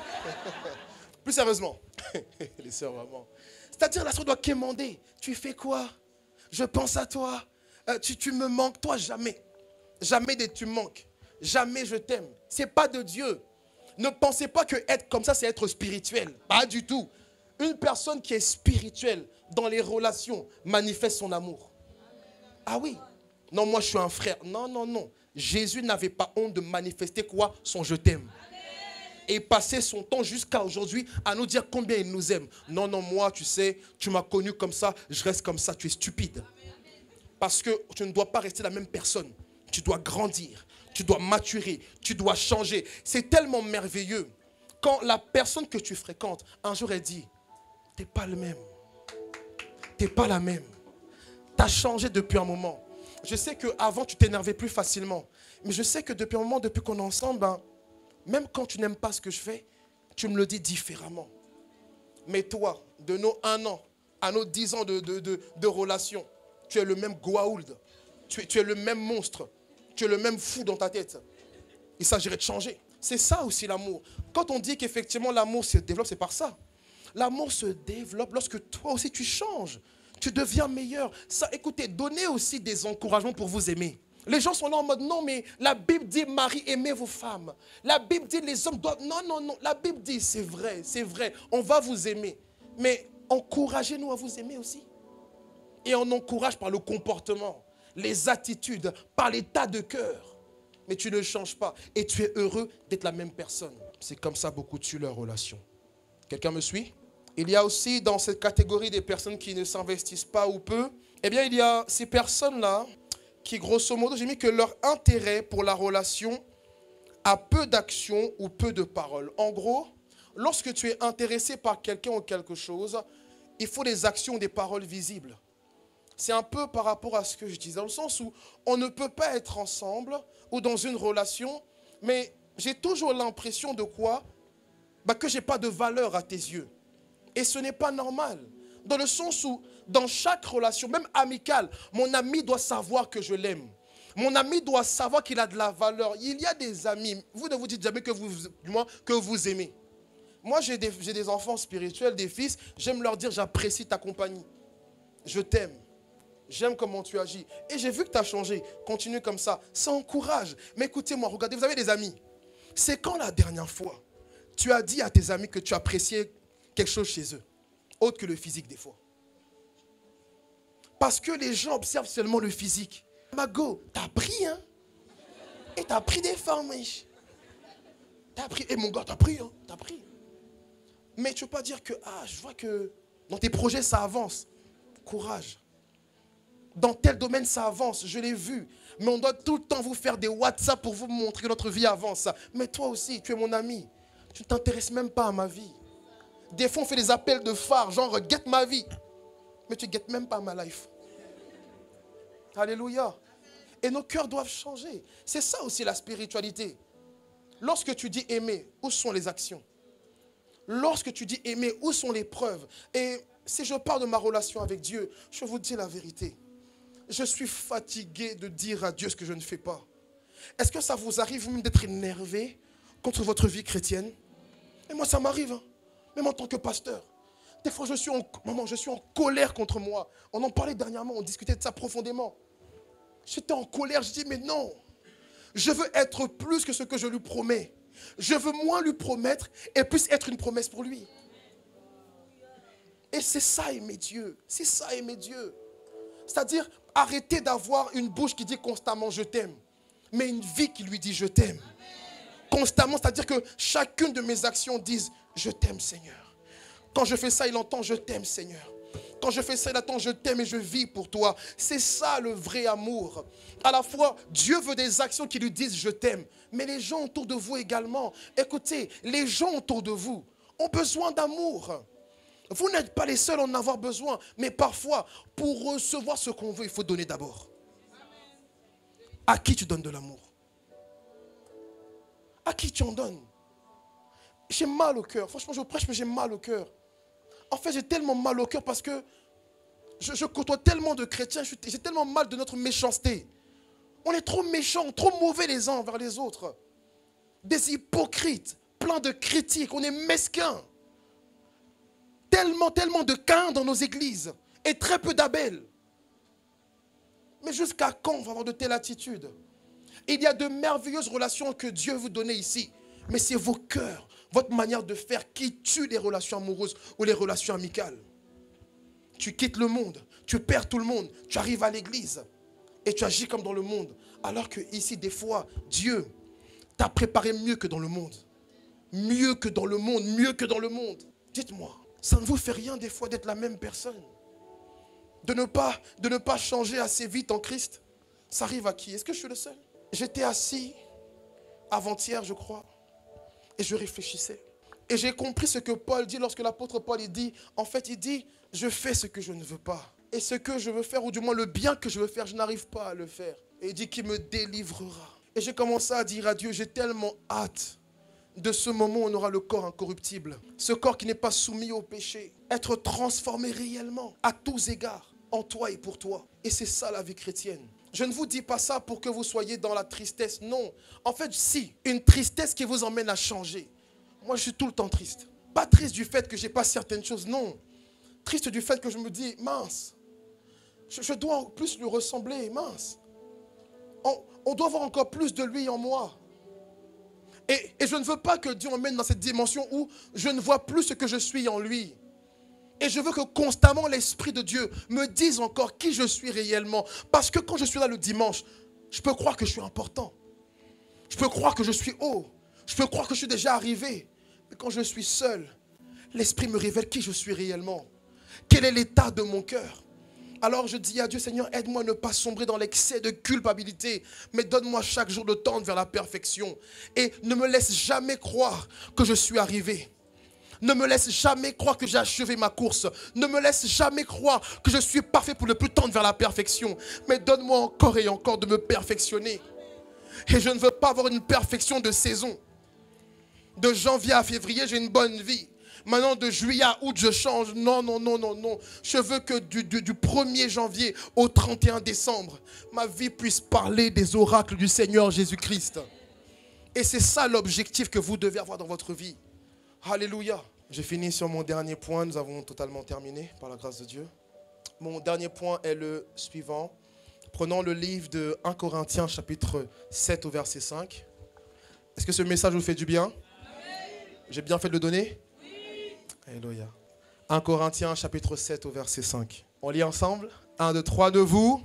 plus sérieusement, les sœurs vraiment. C'est-à-dire la sœur doit quémander. Tu fais quoi? Je pense à toi. Euh, tu, tu me manques, toi jamais. Jamais de tu me manques. Jamais je t'aime. C'est pas de Dieu. Ne pensez pas que être comme ça, c'est être spirituel. Pas du tout. Une personne qui est spirituelle dans les relations manifeste son amour. Ah oui. Non, moi je suis un frère. Non, non, non. Jésus n'avait pas honte de manifester quoi? Son je t'aime. et passer son temps jusqu'à aujourd'hui à nous dire combien il nous aime. Non, non, moi, tu sais, tu m'as connu comme ça, je reste comme ça, tu es stupide. Parce que tu ne dois pas rester la même personne. Tu dois grandir, tu dois maturer, tu dois changer. C'est tellement merveilleux. Quand la personne que tu fréquentes, un jour elle dit, tu n'es pas le même. Tu n'es pas la même. Tu as changé depuis un moment. Je sais qu'avant, tu t'énervais plus facilement. Mais je sais que depuis un moment, depuis qu'on est ensemble, ben, même quand tu n'aimes pas ce que je fais, tu me le dis différemment. Mais toi, de nos un an à nos dix ans de, de, de, de relation, tu es le même Goa'uld. Tu es, tu es le même monstre. Tu es le même fou dans ta tête. Il s'agirait de changer. C'est ça aussi l'amour. Quand on dit qu'effectivement l'amour se développe, c'est par ça. L'amour se développe lorsque toi aussi tu changes. Tu deviens meilleur. Ça, écoutez, donnez aussi des encouragements pour vous aimer. Les gens sont là en mode, non, mais la Bible dit, Marie, aimez vos femmes. La Bible dit, les hommes doivent... Non, non, non. La Bible dit, c'est vrai, c'est vrai. On va vous aimer. Mais encouragez-nous à vous aimer aussi. Et on encourage par le comportement, les attitudes, par l'état de cœur. Mais tu ne changes pas. Et tu es heureux d'être la même personne. C'est comme ça beaucoup tuent leur relation. Quelqu'un me suit? Il y a aussi dans cette catégorie des personnes qui ne s'investissent pas ou peu, eh bien il y a ces personnes-là qui grosso modo, j'ai mis que leur intérêt pour la relation a peu d'action ou peu de paroles. En gros, lorsque tu es intéressé par quelqu'un ou quelque chose, il faut des actions, des paroles visibles. C'est un peu par rapport à ce que je disais, dans le sens où on ne peut pas être ensemble ou dans une relation, mais j'ai toujours l'impression de quoi? Bah, que je n'ai pas de valeur à tes yeux. Et ce n'est pas normal. Dans le sens où, dans chaque relation, même amicale, mon ami doit savoir que je l'aime. Mon ami doit savoir qu'il a de la valeur. Il y a des amis, vous ne vous dites jamais que vous, du moins, que vous aimez. Moi, j'ai des, j'ai des enfants spirituels, des fils, j'aime leur dire, j'apprécie ta compagnie. Je t'aime. J'aime comment tu agis. Et j'ai vu que tu as changé. Continue comme ça. Ça encourage. Mais écoutez-moi, regardez, vous avez des amis. C'est quand la dernière fois, tu as dit à tes amis que tu appréciais quelque chose chez eux, autre que le physique des fois. Parce que les gens observent seulement le physique. Mago, t'as pris, hein? Et t'as pris des femmes, wesh. T'as pris, et mon gars, t'as pris, hein? T'as pris. Mais tu ne peux pas dire que, ah, je vois que dans tes projets, ça avance. Courage. Dans tel domaine, ça avance, je l'ai vu. Mais on doit tout le temps vous faire des WhatsApp pour vous montrer que notre vie avance. Mais toi aussi, tu es mon ami. Tu ne t'intéresses même pas à ma vie. Des fois, on fait des appels de phare, genre, guette ma vie. Mais tu ne guettes même pas ma life. Alléluia. Et nos cœurs doivent changer. C'est ça aussi la spiritualité. Lorsque tu dis aimer, où sont les actions? Lorsque tu dis aimer, où sont les preuves? Et si je parle de ma relation avec Dieu, je vous dis la vérité. Je suis fatigué de dire à Dieu ce que je ne fais pas. Est-ce que ça vous arrive même d'être énervé contre votre vie chrétienne? Et moi, ça m'arrive, hein. Même en tant que pasteur. Des fois, je suis, en, maman, je suis en colère contre moi. On en parlait dernièrement, on discutait de ça profondément. J'étais en colère, je dis, mais non. Je veux être plus que ce que je lui promets. Je veux moins lui promettre et plus être une promesse pour lui. Et c'est ça aimer Dieu. C'est ça aimer Dieu. C'est-à-dire, arrêter d'avoir une bouche qui dit constamment je t'aime, mais une vie qui lui dit je t'aime. Constamment, c'est-à-dire que chacune de mes actions dise je t'aime Seigneur. Quand je fais ça, il entend je t'aime Seigneur. Quand je fais ça, il attend je t'aime et je vis pour toi. C'est ça le vrai amour. À la fois, Dieu veut des actions qui lui disent je t'aime, mais les gens autour de vous également. Écoutez, les gens autour de vous ont besoin d'amour. Vous n'êtes pas les seuls à en avoir besoin, mais parfois, pour recevoir ce qu'on veut, il faut donner d'abord. À qui tu donnes de l'amour? À qui tu en donnes? J'ai mal au cœur. Franchement, je prêche, mais j'ai mal au cœur. En fait, j'ai tellement mal au cœur parce que je, je côtoie tellement de chrétiens, j'ai tellement mal de notre méchanceté. On est trop méchants, trop mauvais les uns envers les autres. Des hypocrites, plein de critiques, on est mesquins. Tellement, tellement de Caïn dans nos églises et très peu d'Abel. Mais jusqu'à quand on va avoir de telles attitudes? Il y a de merveilleuses relations que Dieu vous donne ici. Mais c'est vos cœurs, votre manière de faire qui tue les relations amoureuses ou les relations amicales. Tu quittes le monde, tu perds tout le monde, tu arrives à l'église et tu agis comme dans le monde. Alors que ici, des fois, Dieu t'a préparé mieux que dans le monde. mieux que dans le monde, mieux que dans le monde. Dites-moi, ça ne vous fait rien des fois d'être la même personne? De ne pas, de ne pas changer assez vite en Christ? Ça arrive à qui? Est-ce que je suis le seul? J'étais assis avant-hier, je crois, et je réfléchissais. Et j'ai compris ce que Paul dit lorsque l'apôtre Paul il dit, en fait il dit, je fais ce que je ne veux pas. Et ce que je veux faire, ou du moins le bien que je veux faire, je n'arrive pas à le faire. Et il dit qu'il me délivrera. Et j'ai commencé à dire à Dieu, j'ai tellement hâte de ce moment où on aura le corps incorruptible. Ce corps qui n'est pas soumis au péché. Être transformé réellement, à tous égards, en toi et pour toi. Et c'est ça la vie chrétienne. Je ne vous dis pas ça pour que vous soyez dans la tristesse, non. En fait, si, une tristesse qui vous emmène à changer. Moi, je suis tout le temps triste. Pas triste du fait que je n'ai pas certaines choses, non. Triste du fait que je me dis, mince, je, je dois plus lui ressembler, mince. On, on doit avoir encore plus de lui en moi. Et, et je ne veux pas que Dieu m'emmène dans cette dimension où je ne vois plus ce que je suis en lui. Et je veux que constamment l'Esprit de Dieu me dise encore qui je suis réellement. Parce que quand je suis là le dimanche, je peux croire que je suis important. Je peux croire que je suis haut. Je peux croire que je suis déjà arrivé. Mais quand je suis seul, l'Esprit me révèle qui je suis réellement. Quel est l'état de mon cœur? Alors je dis à Dieu, Seigneur, aide-moi à ne pas sombrer dans l'excès de culpabilité, mais donne-moi chaque jour de tendre vers la perfection. Et ne me laisse jamais croire que je suis arrivé. Ne me laisse jamais croire que j'ai achevé ma course. Ne me laisse jamais croire que je suis parfait pour ne plus tendre vers la perfection. Mais donne-moi encore et encore de me perfectionner. Et je ne veux pas avoir une perfection de saison. De janvier à février, j'ai une bonne vie. Maintenant, de juillet à août, je change. Non, non, non, non, non. Je veux que du, du, du premier janvier au trente et un décembre, ma vie puisse parler des oracles du Seigneur Jésus-Christ. Et c'est ça l'objectif que vous devez avoir dans votre vie. Alléluia. J'ai fini sur mon dernier point. Nous avons totalement terminé par la grâce de Dieu. Mon dernier point est le suivant. Prenons le livre de premier Corinthiens chapitre sept au verset cinq. Est-ce que ce message vous fait du bien? J'ai bien fait de le donner? Oui. Alléluia. premier Corinthiens chapitre sept au verset cinq. On lit ensemble. un, deux, trois de vous,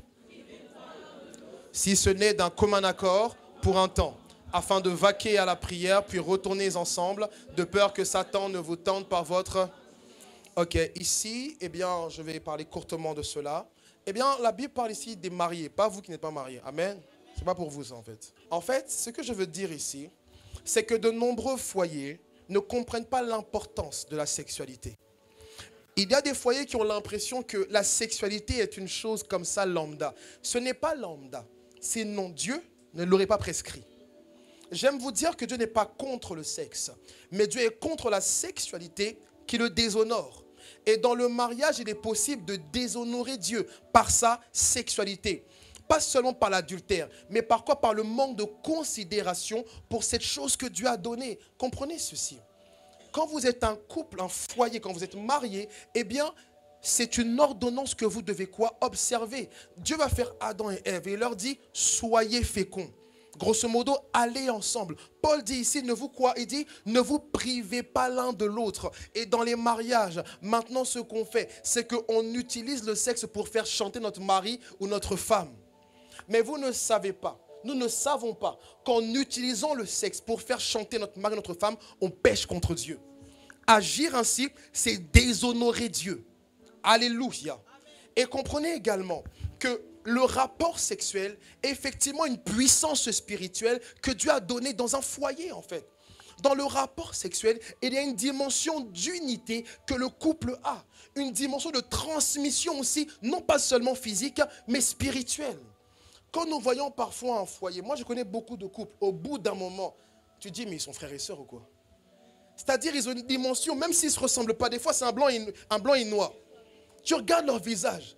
si ce n'est d'un commun accord pour un temps, afin de vaquer à la prière, puis retournez ensemble, de peur que Satan ne vous tente par votre... Ok, ici, eh bien, je vais parler courtement de cela. Eh bien, la Bible parle ici des mariés, pas vous qui n'êtes pas mariés. Amen. C'est pas pour vous ça, en fait. En fait, ce que je veux dire ici, c'est que de nombreux foyers ne comprennent pas l'importance de la sexualité. Il y a des foyers qui ont l'impression que la sexualité est une chose comme ça lambda. Ce n'est pas lambda. Sinon, Dieu ne l'aurait pas prescrit. J'aime vous dire que Dieu n'est pas contre le sexe, mais Dieu est contre la sexualité qui le déshonore. Et dans le mariage, il est possible de déshonorer Dieu par sa sexualité. Pas seulement par l'adultère, mais par quoi? Par le manque de considération pour cette chose que Dieu a donnée. Comprenez ceci. Quand vous êtes un couple, un foyer, quand vous êtes marié, eh bien, c'est une ordonnance que vous devez quoi? Observer. Dieu va faire Adam et Ève et il leur dit, soyez féconds. Grosso modo, allez ensemble. Paul dit ici, ne vous quoi? Il dit, ne vous privez pas l'un de l'autre. Et dans les mariages, maintenant ce qu'on fait, c'est qu'on utilise le sexe pour faire chanter notre mari ou notre femme. Mais vous ne savez pas, nous ne savons pas qu'en utilisant le sexe pour faire chanter notre mari ou notre femme, on pêche contre Dieu. Agir ainsi, c'est déshonorer Dieu. Alléluia. Et comprenez également que le rapport sexuel est effectivement une puissance spirituelle que Dieu a donnée dans un foyer en fait. Dans le rapport sexuel, il y a une dimension d'unité que le couple a. Une dimension de transmission aussi, non pas seulement physique, mais spirituelle. Quand nous voyons parfois un foyer, moi je connais beaucoup de couples, au bout d'un moment, tu te dis mais ils sont frères et sœurs ou quoi? C'est-à-dire ils ont une dimension, même s'ils ne se ressemblent pas, des fois c'est un blanc et, un blanc et noir. Tu regardes leur visage.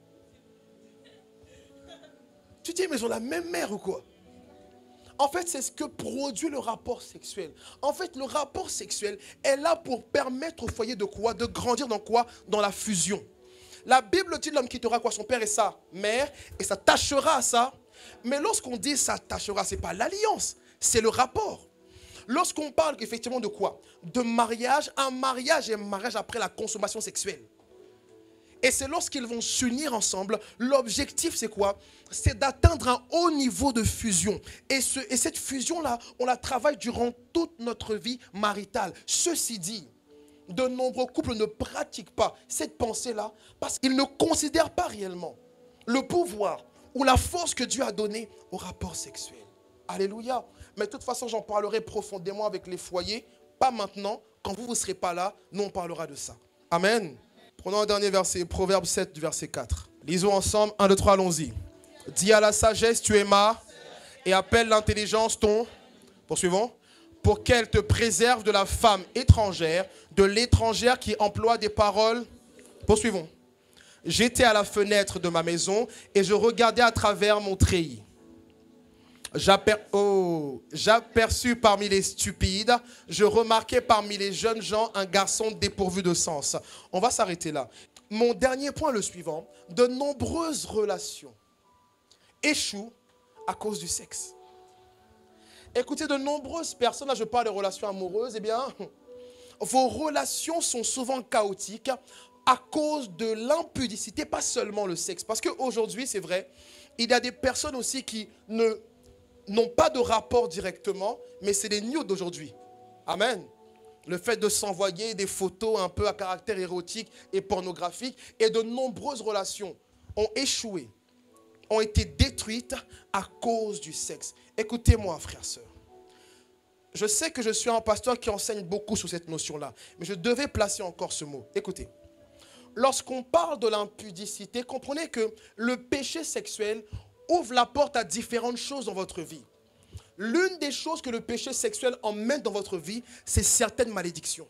Tu te dis mais ils ont la même mère ou quoi? En fait, c'est ce que produit le rapport sexuel. En fait, le rapport sexuel est là pour permettre au foyer de quoi? De grandir dans quoi? Dans la fusion. La Bible dit l'homme quittera quoi? Son père et sa mère et s'attachera à ça. Mais lorsqu'on dit s'attachera, ce n'est pas l'alliance, c'est le rapport. Lorsqu'on parle effectivement de quoi? De mariage, un mariage est un mariage après la consommation sexuelle. Et c'est lorsqu'ils vont s'unir ensemble, l'objectif c'est quoi? C'est d'atteindre un haut niveau de fusion. Et, ce, et cette fusion-là, on la travaille durant toute notre vie maritale. Ceci dit, de nombreux couples ne pratiquent pas cette pensée-là parce qu'ils ne considèrent pas réellement le pouvoir ou la force que Dieu a donnée au rapport sexuel. Alléluia. Mais de toute façon, j'en parlerai profondément avec les foyers. Pas maintenant. Quand vous ne serez pas là, nous on parlera de ça. Amen. Prenons un dernier verset, Proverbe sept, verset quatre. Lisons ensemble, un, deux, trois, allons-y. Dis à la sagesse, tu es ma, et appelle l'intelligence ton, poursuivons, pour qu'elle te préserve de la femme étrangère, de l'étrangère qui emploie des paroles. Poursuivons. J'étais à la fenêtre de ma maison et je regardais à travers mon treillis. J'aper... Oh, j'aperçus parmi les stupides, je remarquais parmi les jeunes gens un garçon dépourvu de sens. On va s'arrêter là. Mon dernier point, le suivant. De nombreuses relations échouent à cause du sexe. Écoutez, de nombreuses personnes, là je parle de relations amoureuses, eh bien, vos relations sont souvent chaotiques à cause de l'impudicité, pas seulement le sexe. Parce qu'aujourd'hui, c'est vrai, il y a des personnes aussi qui ne... n'ont pas de rapport directement, mais c'est les nudes d'aujourd'hui. Amen. Le fait de s'envoyer des photos un peu à caractère érotique et pornographique, et de nombreuses relations ont échoué, ont été détruites à cause du sexe. Écoutez-moi, frères, sœurs. Je sais que je suis un pasteur qui enseigne beaucoup sur cette notion-là, mais je devais placer encore ce mot. Écoutez, lorsqu'on parle de l'impudicité, comprenez que le péché sexuel ouvre la porte à différentes choses dans votre vie. L'une des choses que le péché sexuel emmène dans votre vie, c'est certaines malédictions.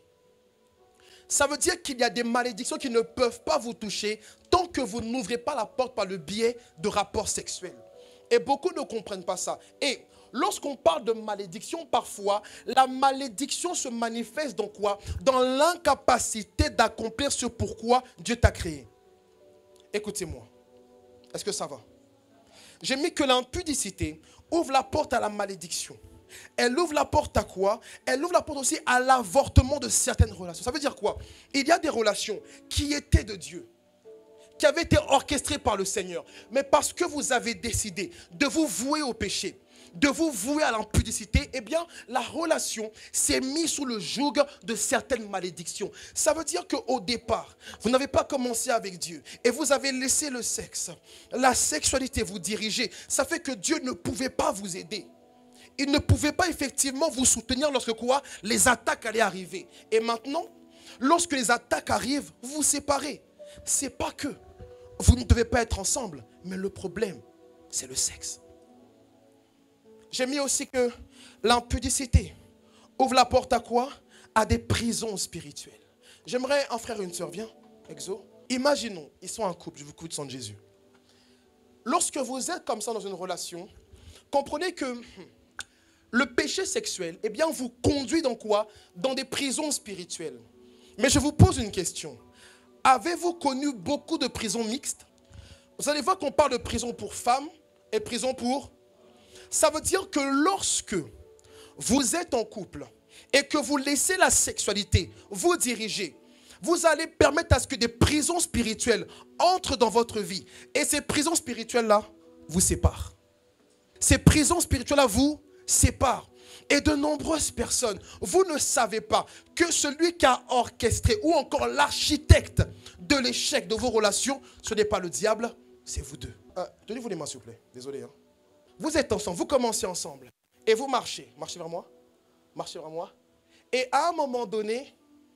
Ça veut dire qu'il y a des malédictions qui ne peuvent pas vous toucher tant que vous n'ouvrez pas la porte par le biais de rapports sexuels. Et beaucoup ne comprennent pas ça. Et lorsqu'on parle de malédiction, parfois, la malédiction se manifeste dans quoi? Dans l'incapacité d'accomplir ce pourquoi Dieu t'a créé. Écoutez-moi. Est-ce que ça va? J'ai mis que l'impudicité ouvre la porte à la malédiction. Elle ouvre la porte à quoi? Elle ouvre la porte aussi à l'avortement de certaines relations. Ça veut dire quoi? Il y a des relations qui étaient de Dieu, qui avaient été orchestrées par le Seigneur. Mais parce que vous avez décidé de vous vouer au péché, de vous vouer à l'impudicité, eh bien, la relation s'est mise sous le joug de certaines malédictions. Ça veut dire qu'au départ, vous n'avez pas commencé avec Dieu et vous avez laissé le sexe, la sexualité vous diriger. Ça fait que Dieu ne pouvait pas vous aider. Il ne pouvait pas effectivement vous soutenir lorsque quoi? Les attaques allaient arriver. Et maintenant, lorsque les attaques arrivent, vous vous séparez. C'est pas que vous ne devez pas être ensemble, mais le problème, c'est le sexe. J'ai mis aussi que l'impudicité ouvre la porte à quoi? À des prisons spirituelles. J'aimerais un frère et une sœur, viens, Exo. Imaginons, ils sont en couple, je vous coupe sang de Jésus. Lorsque vous êtes comme ça dans une relation, comprenez que le péché sexuel, eh bien, vous conduit dans quoi? Dans des prisons spirituelles. Mais je vous pose une question. Avez-vous connu beaucoup de prisons mixtes? Vous allez voir qu'on parle de prison pour femmes et prison pour... Ça veut dire que lorsque vous êtes en couple et que vous laissez la sexualité vous diriger, vous allez permettre à ce que des prisons spirituelles entrent dans votre vie. Et ces prisons spirituelles-là vous séparent. Ces prisons spirituelles-là vous séparent. Et de nombreuses personnes, vous ne savez pas que celui qui a orchestré ou encore l'architecte de l'échec de vos relations, ce n'est pas le diable, c'est vous deux. Euh, Donnez-vous les mains s'il vous plaît, désolé. Hein. Vous êtes ensemble, vous commencez ensemble et vous marchez. Marchez vers moi, marchez vers moi. Et à un moment donné,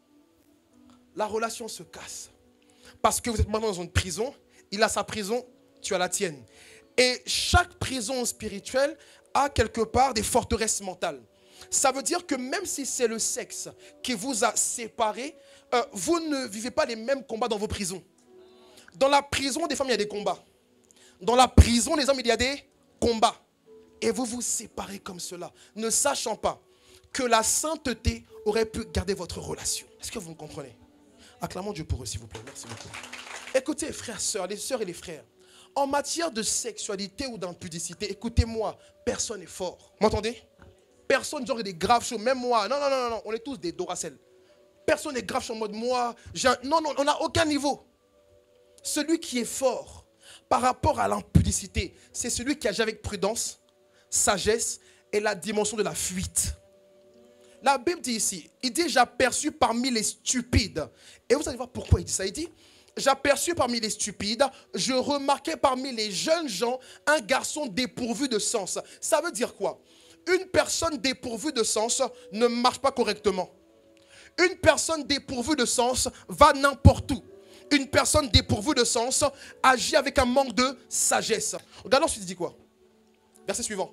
la relation se casse. Parce que vous êtes maintenant dans une prison, il a sa prison, tu as la tienne. Et chaque prison spirituelle a quelque part des forteresses mentales. Ça veut dire que même si c'est le sexe qui vous a séparés, euh, vous ne vivez pas les mêmes combats dans vos prisons. Dans la prison des femmes, il y a des combats. Dans la prison des hommes, il y a des combats. Et vous vous séparez comme cela, ne sachant pas que la sainteté aurait pu garder votre relation. Est-ce que vous me comprenez? Acclamons Dieu pour eux, s'il vous plaît. Merci beaucoup. Écoutez, frères, sœurs, les sœurs et les frères, en matière de sexualité ou d'impudicité, écoutez-moi, personne n'est fort. Vous m'entendez? Personne genre des graves choses, même moi. Non, non, non, non, on est tous des Doracel. Personne n'est grave en mode moi. Un... Non, non, on n'a aucun niveau. Celui qui est fort par rapport à l'impudicité, c'est celui qui agit avec prudence, sagesse et la dimension de la fuite. La Bible dit ici, il dit j'aperçus parmi les stupides. Et vous allez voir pourquoi il dit ça. Il dit j'aperçus parmi les stupides, je remarquais parmi les jeunes gens un garçon dépourvu de sens. Ça veut dire quoi? Une personne dépourvue de sens ne marche pas correctement. Une personne dépourvue de sens va n'importe où. Une personne dépourvue de sens agit avec un manque de sagesse. Regardons ensuite, il dit quoi? Verset suivant.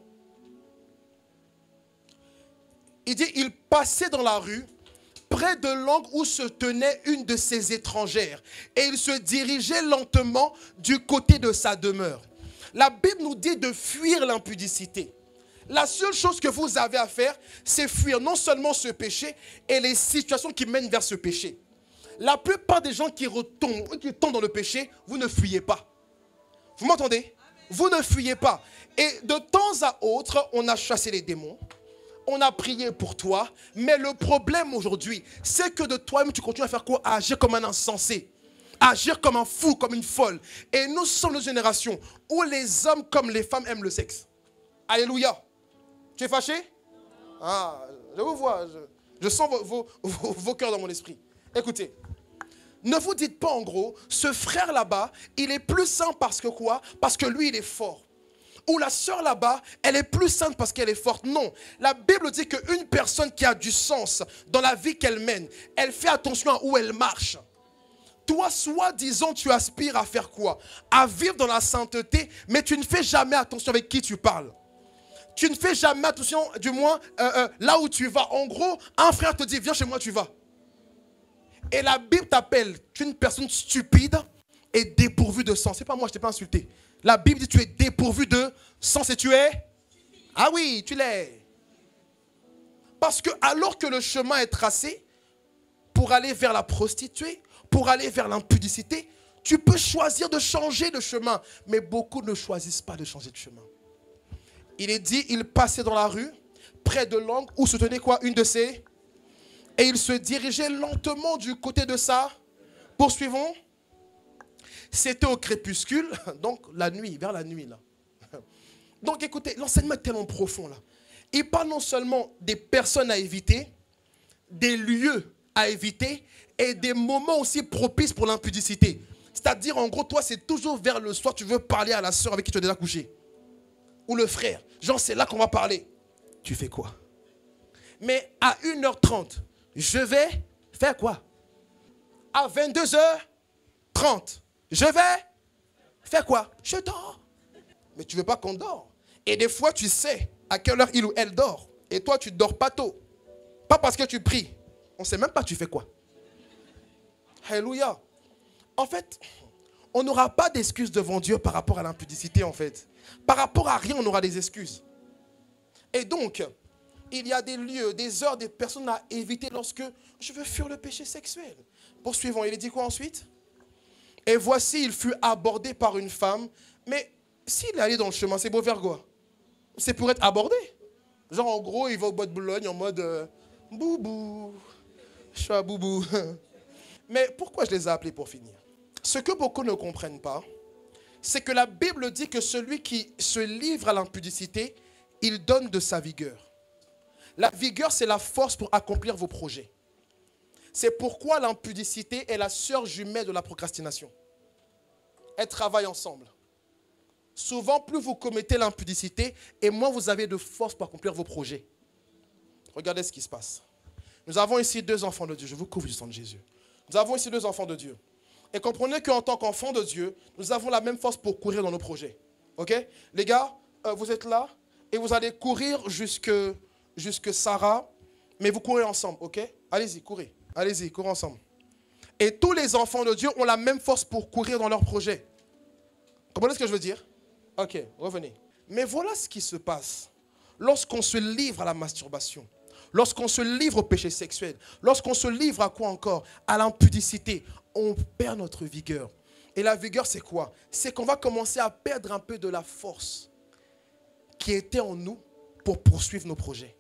Il dit, il passait dans la rue, près de l'angle où se tenait une de ses étrangères. Et il se dirigeait lentement du côté de sa demeure. La Bible nous dit de fuir l'impudicité. La seule chose que vous avez à faire, c'est fuir non seulement ce péché et les situations qui mènent vers ce péché. La plupart des gens qui retombent, qui tombent dans le péché, vous ne fuyez pas. Vous m'entendez? Vous ne fuyez pas. Et de temps à autre, on a chassé les démons. On a prié pour toi. Mais le problème aujourd'hui, c'est que de toi-même, tu continues à faire quoi? À agir comme un insensé. À agir comme un fou, comme une folle. Et nous sommes une génération où les hommes comme les femmes aiment le sexe. Alléluia. Tu es fâché? Ah, je vous vois. Je, je sens vos, vos, vos, vos cœurs dans mon esprit. Écoutez. Ne vous dites pas en gros, ce frère là-bas, il est plus saint parce que quoi? Parce que lui, il est fort. Ou la sœur là-bas, elle est plus sainte parce qu'elle est forte. Non, la Bible dit qu'une personne qui a du sens dans la vie qu'elle mène, elle fait attention à où elle marche. Toi, soi-disant, tu aspires à faire quoi? À vivre dans la sainteté, mais tu ne fais jamais attention avec qui tu parles. Tu ne fais jamais attention, du moins, euh, euh, là où tu vas. En gros, un frère te dit, viens chez moi, tu vas. Et la Bible t'appelle une personne stupide et dépourvue de sens. C'est pas moi, je ne t'ai pas insulté. La Bible dit tu es dépourvu de sens et tu es... Ah oui, tu l'es. Parce que alors que le chemin est tracé pour aller vers la prostituée, pour aller vers l'impudicité, tu peux choisir de changer de chemin. Mais beaucoup ne choisissent pas de changer de chemin. Il est dit, il passait dans la rue, près de l'angle où se tenait quoi? Une de ces... Et il se dirigeait lentement du côté de ça. Poursuivons. C'était au crépuscule, donc la nuit, vers la nuit là. Donc écoutez, l'enseignement est tellement profond là. Il parle non seulement des personnes à éviter, des lieux à éviter et des moments aussi propices pour l'impudicité. C'est-à-dire en gros, toi c'est toujours vers le soir, tu veux parler à la soeur avec qui tu as déjà couché. Ou le frère. Genre c'est là qu'on va parler. Tu fais quoi? Mais à une heure trente, je vais faire quoi? À vingt-deux heures trente, je vais faire quoi? Je dors. Mais tu ne veux pas qu'on dort. Et des fois, tu sais à quelle heure il ou elle dort. Et toi, tu ne dors pas tôt. Pas parce que tu pries. On ne sait même pas tu fais quoi. Alléluia. En fait, on n'aura pas d'excuses devant Dieu par rapport à l'impudicité, en fait. Par rapport à rien, on aura des excuses. Et donc... il y a des lieux, des heures, des personnes à éviter lorsque je veux fuir le péché sexuel. Poursuivons, il dit quoi ensuite? Et voici, il fut abordé par une femme. Mais s'il est allé dans le chemin, c'est beau faire quoi? C'est pour être abordé. Genre en gros, il va au bois de Boulogne en mode euh, boubou, je suis à boubou. Mais pourquoi je les ai appelés pour finir? Ce que beaucoup ne comprennent pas, c'est que la Bible dit que celui qui se livre à l'impudicité, il donne de sa vigueur. La vigueur, c'est la force pour accomplir vos projets. C'est pourquoi l'impudicité est la sœur jumelle de la procrastination. Elles travaillent ensemble. Souvent, plus vous commettez l'impudicité, et moins vous avez de force pour accomplir vos projets. Regardez ce qui se passe. Nous avons ici deux enfants de Dieu. Je vous couvre du sang de Jésus. Nous avons ici deux enfants de Dieu. Et comprenez qu'en tant qu'enfants de Dieu, nous avons la même force pour courir dans nos projets. Ok? Les gars, euh, vous êtes là, et vous allez courir jusque... jusque Sarah, mais vous courez ensemble, ok? Allez-y, courez. Allez-y, courez ensemble. Et tous les enfants de Dieu ont la même force pour courir dans leur projet. Comprenez ce que je veux dire? Ok, revenez. Mais voilà ce qui se passe lorsqu'on se livre à la masturbation, lorsqu'on se livre au péché sexuel, lorsqu'on se livre à quoi encore? À l'impudicité. On perd notre vigueur. Et la vigueur, c'est quoi? C'est qu'on va commencer à perdre un peu de la force qui était en nous pour poursuivre nos projets.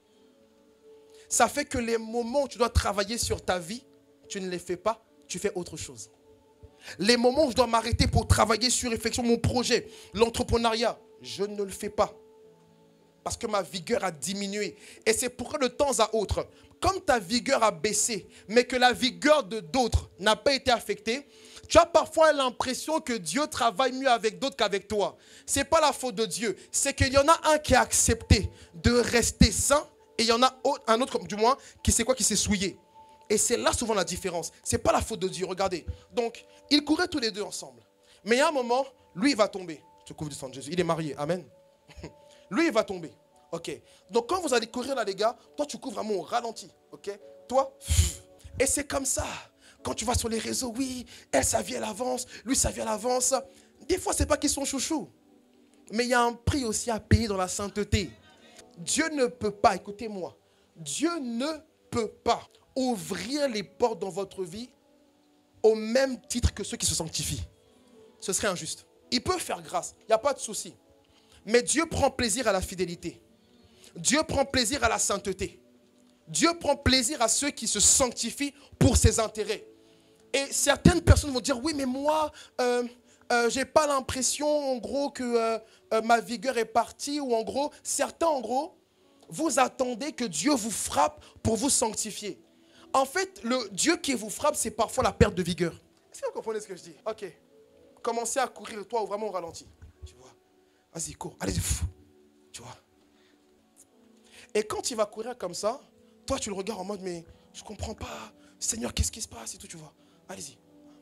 Ça fait que les moments où tu dois travailler sur ta vie, tu ne les fais pas, tu fais autre chose. Les moments où je dois m'arrêter pour travailler sur réflexion, mon projet, l'entrepreneuriat, je ne le fais pas. Parce que ma vigueur a diminué. Et c'est pourquoi de temps à autre, comme ta vigueur a baissé, mais que la vigueur de d'autres n'a pas été affectée, tu as parfois l'impression que Dieu travaille mieux avec d'autres qu'avec toi. Ce n'est pas la faute de Dieu. C'est qu'il y en a un qui a accepté de rester sain et il y en a un autre, du moins, qui sait quoi, qui s'est souillé. Et c'est là souvent la différence. Ce n'est pas la faute de Dieu. Regardez. Donc, ils couraient tous les deux ensemble. Mais il y a un moment, lui, il va tomber. Je te couvre du sang de Jésus. Il est marié. Amen. Lui, il va tomber. Ok. Donc, quand vous allez courir là, les gars, toi, tu couvres vraiment au ralenti. Ok. Toi, et c'est comme ça. Quand tu vas sur les réseaux, oui, elle, sa vie, elle avance. Lui, sa vie, elle avance. Des fois, ce n'est pas qu'ils sont chouchous. Mais il y a un prix aussi à payer dans la sainteté. Dieu ne peut pas, écoutez-moi, Dieu ne peut pas ouvrir les portes dans votre vie au même titre que ceux qui se sanctifient. Ce serait injuste. Il peut faire grâce, il n'y a pas de souci. Mais Dieu prend plaisir à la fidélité. Dieu prend plaisir à la sainteté. Dieu prend plaisir à ceux qui se sanctifient pour ses intérêts. Et certaines personnes vont dire, oui, mais moi, euh, euh, je n'ai pas l'impression, en gros, que euh, euh, ma vigueur est partie. Ou en gros, certains, en gros, vous attendez que Dieu vous frappe pour vous sanctifier. En fait, le Dieu qui vous frappe, c'est parfois la perte de vigueur. Est-ce que vous comprenez ce que je dis? Ok. Commencez à courir, toi, ou vraiment au ralenti. Tu vois. Vas-y, cours. Allez, fou. Tu vois. Et quand il va courir comme ça, toi, tu le regardes en mode, mais je ne comprends pas. Seigneur, qu'est-ce qui se passe et tout, tu vois. Allez-y.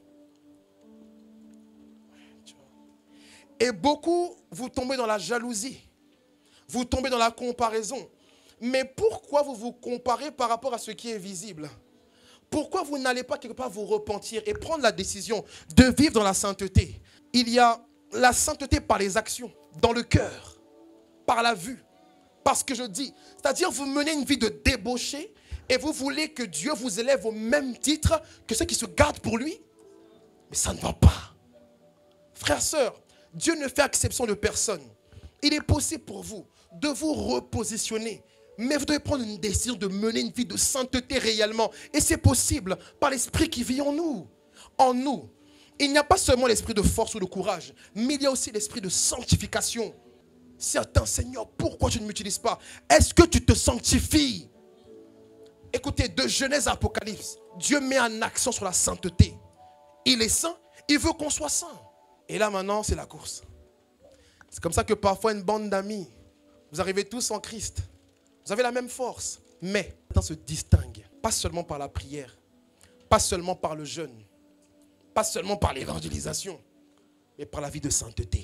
Et beaucoup, vous tombez dans la jalousie. Vous tombez dans la comparaison. Mais pourquoi vous vous comparez par rapport à ce qui est visible? Pourquoi vous n'allez pas quelque part vous repentir et prendre la décision de vivre dans la sainteté? Il y a la sainteté par les actions, dans le cœur, par la vue. Parce que je dis, c'est-à-dire vous menez une vie de débauché et vous voulez que Dieu vous élève au même titre que ceux qui se gardent pour lui. Mais ça ne va pas. Frères, sœurs, Dieu ne fait exception de personne. Il est possible pour vous de vous repositionner. Mais vous devez prendre une décision de mener une vie de sainteté réellement. Et c'est possible par l'esprit qui vit en nous. En nous. Il n'y a pas seulement l'esprit de force ou de courage, mais il y a aussi l'esprit de sanctification. Certains, Seigneur, pourquoi tu ne m'utilises pas? Est-ce que tu te sanctifies? Écoutez, de Genèse à Apocalypse, Dieu met un accent sur la sainteté. Il est saint, il veut qu'on soit saint. Et là maintenant, c'est la course. C'est comme ça que parfois une bande d'amis, vous arrivez tous en Christ. Vous avez la même force, mais on se distingue, pas seulement par la prière, pas seulement par le jeûne, pas seulement par l'évangélisation, mais par la vie de sainteté.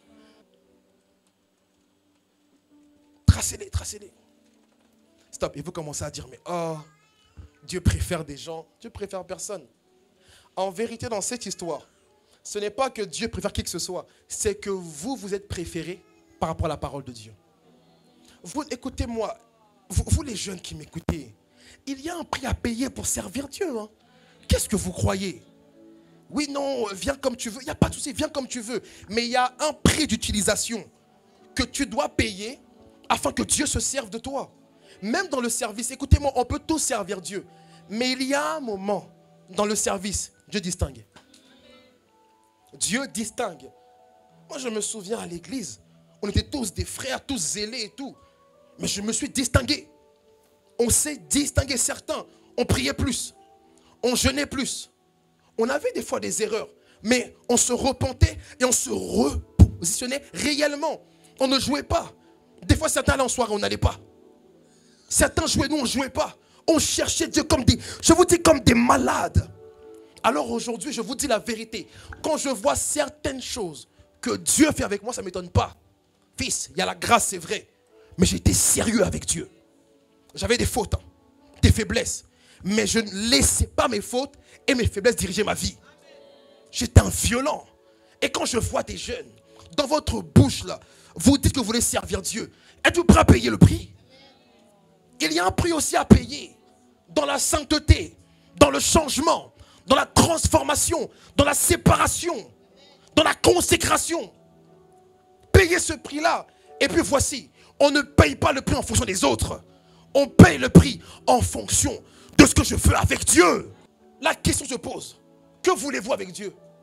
Tracez-les, tracez-les. Stop, et vous commencez à dire, mais oh, Dieu préfère des gens, Dieu préfère personne. En vérité, dans cette histoire, ce n'est pas que Dieu préfère qui que ce soit, c'est que vous, vous êtes préférés par rapport à la parole de Dieu. Vous, écoutez-moi, vous, vous les jeunes qui m'écoutez, il y a un prix à payer pour servir Dieu. Hein. Qu'est-ce que vous croyez? Oui, non, viens comme tu veux. Il n'y a pas de souci, viens comme tu veux. Mais il y a un prix d'utilisation que tu dois payer afin que Dieu se serve de toi. Même dans le service, écoutez-moi, on peut tous servir Dieu. Mais il y a un moment dans le service, Dieu distingue. Dieu distingue. Moi, je me souviens à l'église, on était tous des frères, tous zélés et tout. Mais je me suis distingué. On s'est distingué. Certains, on priait plus. On jeûnait plus. On avait des fois des erreurs. Mais on se repentait et on se repositionnait réellement. On ne jouait pas. Des fois, certains allaient en soirée, on n'allait pas. Certains jouaient, nous, on ne jouait pas. On cherchait Dieu comme des, je vous dis, comme des malades. Alors aujourd'hui, je vous dis la vérité. Quand je vois certaines choses que Dieu fait avec moi, ça ne m'étonne pas. Fils, il y a la grâce, c'est vrai. Mais j'étais sérieux avec Dieu. J'avais des fautes, hein, des faiblesses. Mais je ne laissais pas mes fautes et mes faiblesses diriger ma vie. J'étais un violent. Et quand je vois des jeunes, dans votre bouche, là, vous dites que vous voulez servir Dieu. Êtes-vous prêt à payer le prix? Il y a un prix aussi à payer. Dans la sainteté, dans le changement, dans la transformation, dans la séparation, dans la consécration. Payez ce prix-là. Et puis voici, on ne paye pas le prix en fonction des autres. On paye le prix en fonction de ce que je veux avec Dieu. La question se pose. Que voulez-vous avec Dieu?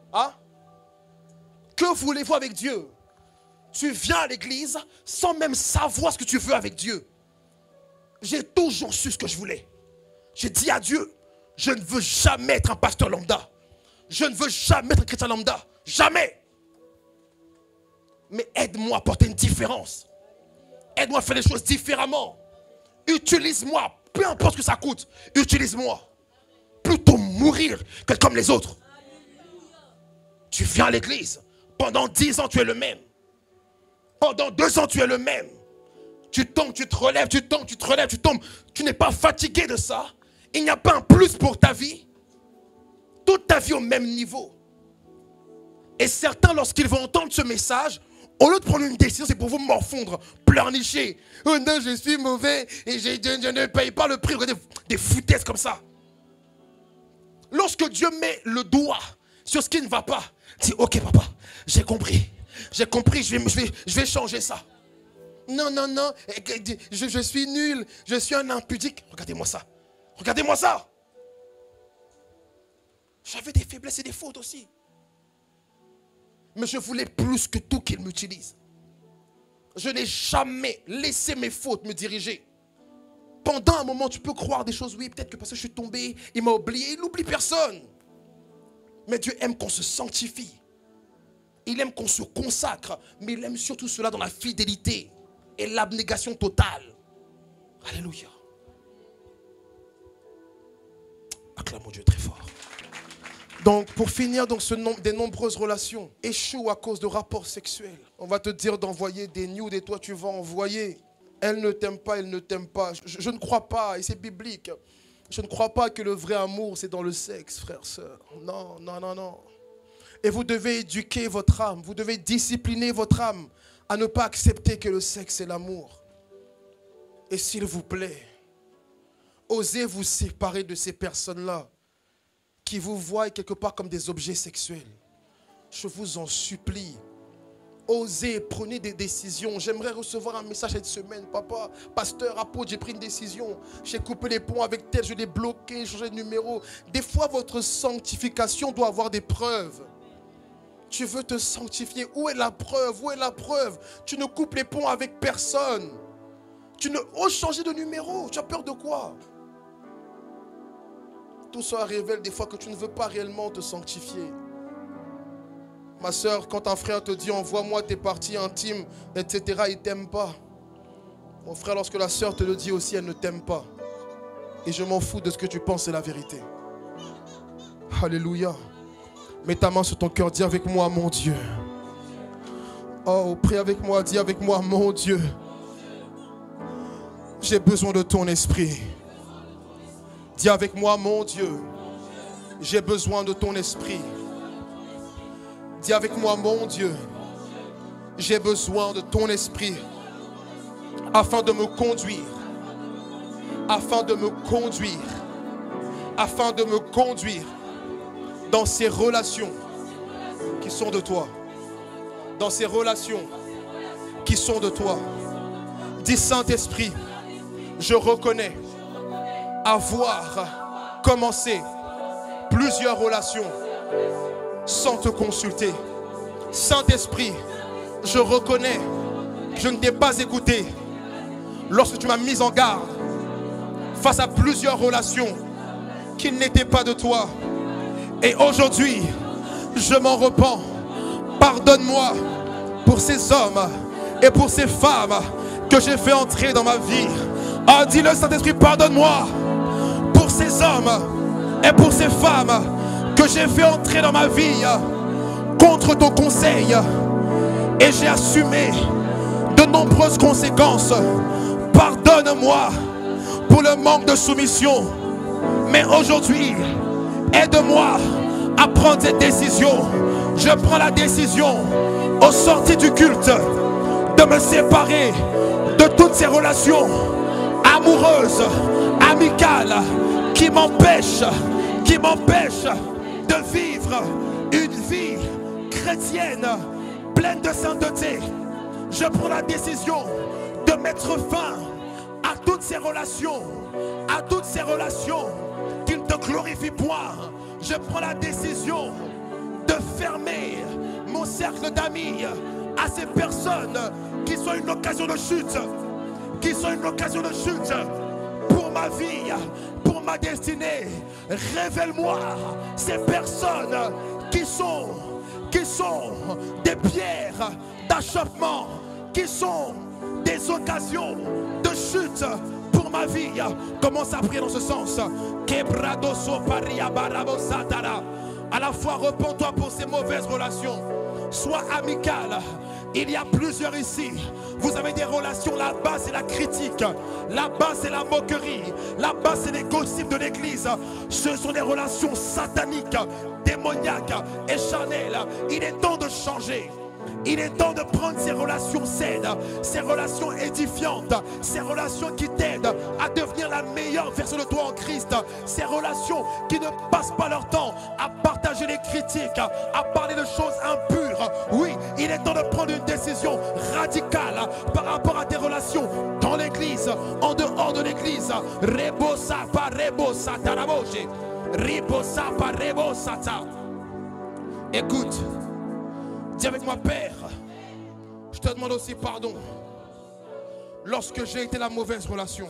Hein? Que voulez-vous avec Dieu? Tu viens à l'église sans même savoir ce que tu veux avec Dieu. J'ai toujours su ce que je voulais. J'ai dit à Dieu, je ne veux jamais être un pasteur lambda. Je ne veux jamais être un chrétien lambda. Jamais. Mais aide-moi à porter une différence. Aide-moi à faire les choses différemment. Utilise-moi, peu importe ce que ça coûte. Utilise-moi. Plutôt mourir que comme les autres. Tu viens à l'église. Pendant dix ans, tu es le même. Pendant deux ans, tu es le même. Tu tombes, tu te relèves, tu tombes, tu te relèves, tu tombes. Tu n'es pas fatigué de ça. Il n'y a pas un plus pour ta vie. Toute ta vie au même niveau. Et certains, lorsqu'ils vont entendre ce message, au lieu de prendre une décision, c'est pour vous morfondre, pleurnicher. Oh non, je suis mauvais et je, je, je ne paye pas le prix. Des, des foutaises comme ça. Lorsque Dieu met le doigt sur ce qui ne va pas, dis, ok papa, j'ai compris. J'ai compris, je vais, je, vais, je vais changer ça. Non, non, non, je, je suis nul, je suis un impudique. Regardez-moi ça. Regardez-moi ça. J'avais des faiblesses et des fautes aussi. Mais je voulais plus que tout qu'il m'utilise. Je n'ai jamais laissé mes fautes me diriger. Pendant un moment, tu peux croire des choses. Oui, peut-être que parce que je suis tombé, il m'a oublié. Il n'oublie personne. Mais Dieu aime qu'on se sanctifie. Il aime qu'on se consacre. Mais il aime surtout cela dans la fidélité et l'abnégation totale. Alléluia. Acclamons Dieu très fort. Donc, pour finir, donc, ce nombre, des nombreuses relations échouent à cause de rapports sexuels. On va te dire d'envoyer des nudes et toi tu vas envoyer. Elle ne t'aime pas, elle ne t'aime pas. Je, je ne crois pas, et c'est biblique. Je ne crois pas que le vrai amour, c'est dans le sexe, frères, sœurs. Non, non, non, non. Et vous devez éduquer votre âme, vous devez discipliner votre âme à ne pas accepter que le sexe est l'amour. Et s'il vous plaît, osez vous séparer de ces personnes-là qui vous voient quelque part comme des objets sexuels. Je vous en supplie. Osez, prenez des décisions. J'aimerais recevoir un message cette semaine. Papa, pasteur, apôtre, j'ai pris une décision. J'ai coupé les ponts avec tel, je l'ai bloqué, changé de numéro. Des fois, votre sanctification doit avoir des preuves. Tu veux te sanctifier. Où est la preuve? Où est la preuve? Tu ne coupes les ponts avec personne. Tu ne oses changer de numéro. Tu as peur de quoi? Tout ça révèle des fois que tu ne veux pas réellement te sanctifier. Ma soeur, quand un frère te dit envoie-moi tes parties intimes, et cetera, il ne t'aime pas. Mon frère, lorsque la soeur te le dit aussi, elle ne t'aime pas. Et je m'en fous de ce que tu penses, c'est la vérité. Alléluia. Mets ta main sur ton cœur, dis avec moi, mon Dieu. Oh, prie avec moi, dis avec moi, mon Dieu. J'ai besoin de ton esprit. Dis avec moi, mon Dieu. J'ai besoin de ton esprit. Dis avec moi, mon Dieu. J'ai besoin de ton esprit afin de me conduire. Afin de me conduire. Afin de me conduire dans ces relations qui sont de toi. Dans ces relations qui sont de toi. Dis Saint-Esprit, je reconnais avoir commencé plusieurs relations sans te consulter. Saint-Esprit, je reconnais que je ne t'ai pas écouté lorsque tu m'as mis en garde face à plusieurs relations qui n'étaient pas de toi. Et aujourd'hui, je m'en repens. Pardonne-moi pour ces hommes et pour ces femmes que j'ai fait entrer dans ma vie. Ah, dis-le, Saint-Esprit, pardonne-moi pour ces hommes et pour ces femmes que j'ai fait entrer dans ma vie contre ton conseil. Et j'ai assumé de nombreuses conséquences. Pardonne-moi pour le manque de soumission. Mais aujourd'hui, aide-moi à prendre cette décision. Je prends la décision, au sortir du culte, de me séparer de toutes ces relations amoureuses, amicales, qui m'empêchent, qui m'empêchent de vivre une vie chrétienne pleine de sainteté. Je prends la décision de mettre fin à toutes ces relations, à toutes ces relations qui ne te glorifient point. Je prends la décision de fermer mon cercle d'amis à ces personnes qui sont une occasion de chute, qui sont une occasion de chute pour ma vie, pour ma destinée. Révèle-moi ces personnes qui sont, qui sont des pierres d'achoppement, qui sont des occasions de chute pour ma vie. Commence à prier dans ce sens. À la fois, repens-toi pour ces mauvaises relations. Sois amical. Il y a plusieurs ici. Vous avez des relations, là-bas c'est la critique, là-bas c'est la moquerie, là-bas c'est les gossips de l'église. Ce sont des relations sataniques, démoniaques et charnelles. Il est temps de changer. Il est temps de prendre ces relations saines, ces relations édifiantes, ces relations qui t'aident à devenir la meilleure version de toi en Christ, ces relations qui ne passent pas leur temps à partager les critiques, à parler de choses impures. Oui, il est temps de prendre une décision radicale par rapport à tes relations dans l'église, en dehors de l'église. Rebosa pa rebosa taraboje, rebosa pa rebosa ta. Écoute. Dis avec moi, Père, je te demande aussi pardon lorsque j'ai été la mauvaise relation,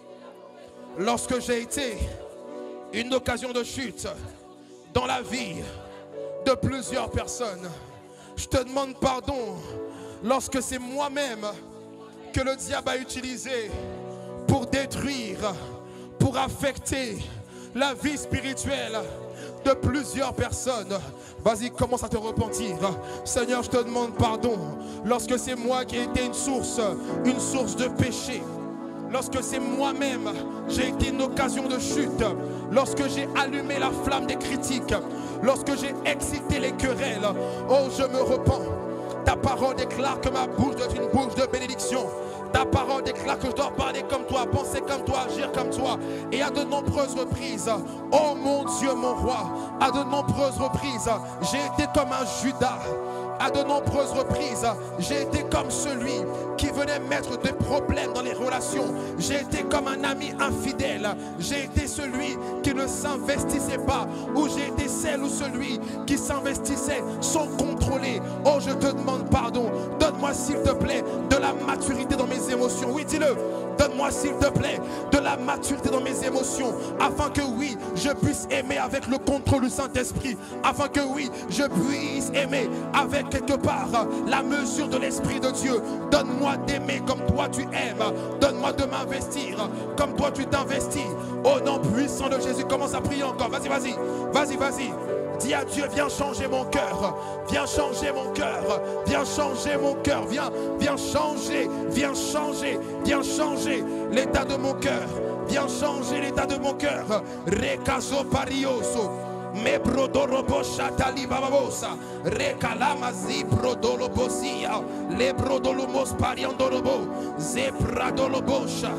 lorsque j'ai été une occasion de chute dans la vie de plusieurs personnes. Je te demande pardon lorsque c'est moi-même que le diable a utilisé pour détruire, pour affecter la vie spirituelle de plusieurs personnes. Vas-y, commence à te repentir. Seigneur, je te demande pardon lorsque c'est moi qui ai été une source, une source de péché. Lorsque c'est moi-même, j'ai été une occasion de chute. Lorsque j'ai allumé la flamme des critiques. Lorsque j'ai excité les querelles. Oh, je me repens. Ta parole déclare que ma bouche doit être une bouche de bénédiction. Ta parole déclare que je dois parler comme toi, penser comme toi, agir comme toi. Et à de nombreuses reprises, oh mon Dieu, mon roi, à de nombreuses reprises, j'ai été comme un Judas. À de nombreuses reprises, j'ai été comme celui qui venait mettre des problèmes dans les relations. J'ai été comme un ami infidèle. J'ai été celui qui ne s'investissait pas. Ou j'ai été celle ou celui qui s'investissait sans contrôler. Oh, je te demande pardon. Donne-moi, s'il te plaît, de la maturité dans mes émotions. Oui, dis-le. Donne-moi, s'il te plaît, de la maturité dans mes émotions. Afin que, oui, je puisse aimer avec le contrôle du Saint-Esprit. Afin que, oui, je puisse aimer avec quelque part la mesure de l'Esprit de Dieu. Donne-moi d'aimer comme toi tu aimes. Donne-moi de m'investir comme toi tu t'investis. Au nom puissant de Jésus, commence à prier encore. Vas-y, vas-y, vas-y, vas-y. Dis à Dieu, viens changer mon cœur. Viens changer mon cœur. Viens changer mon cœur. Viens, viens changer. Viens changer. Viens changer l'état de mon cœur. Viens changer l'état de mon cœur. Recaso parioso. Me brodorobo shatali bababosa. Recalamazi brodolobosia. Le brodolomos pariandorobo. Ze pradolobosha.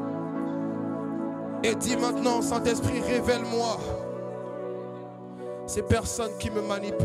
Et dis maintenant, Saint-Esprit, révèle-moi ces personnes qui me manipulent.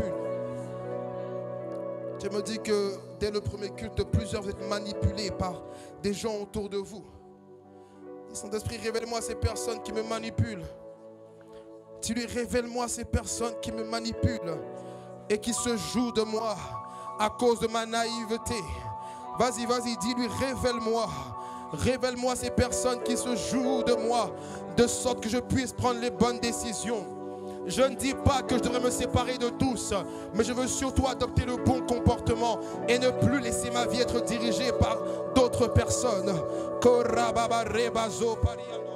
Je me dis que dès le premier culte, plusieurs vous êtes manipulés par des gens autour de vous. Saint-Esprit, révèle-moi ces personnes qui me manipulent. Tu lui révèle-moi ces personnes qui me manipulent et qui se jouent de moi à cause de ma naïveté. Vas-y, vas-y, dis-lui, révèle-moi. Révèle-moi ces personnes qui se jouent de moi de sorte que je puisse prendre les bonnes décisions. Je ne dis pas que je devrais me séparer de tous, mais je veux surtout adopter le bon comportement et ne plus laisser ma vie être dirigée par d'autres personnes.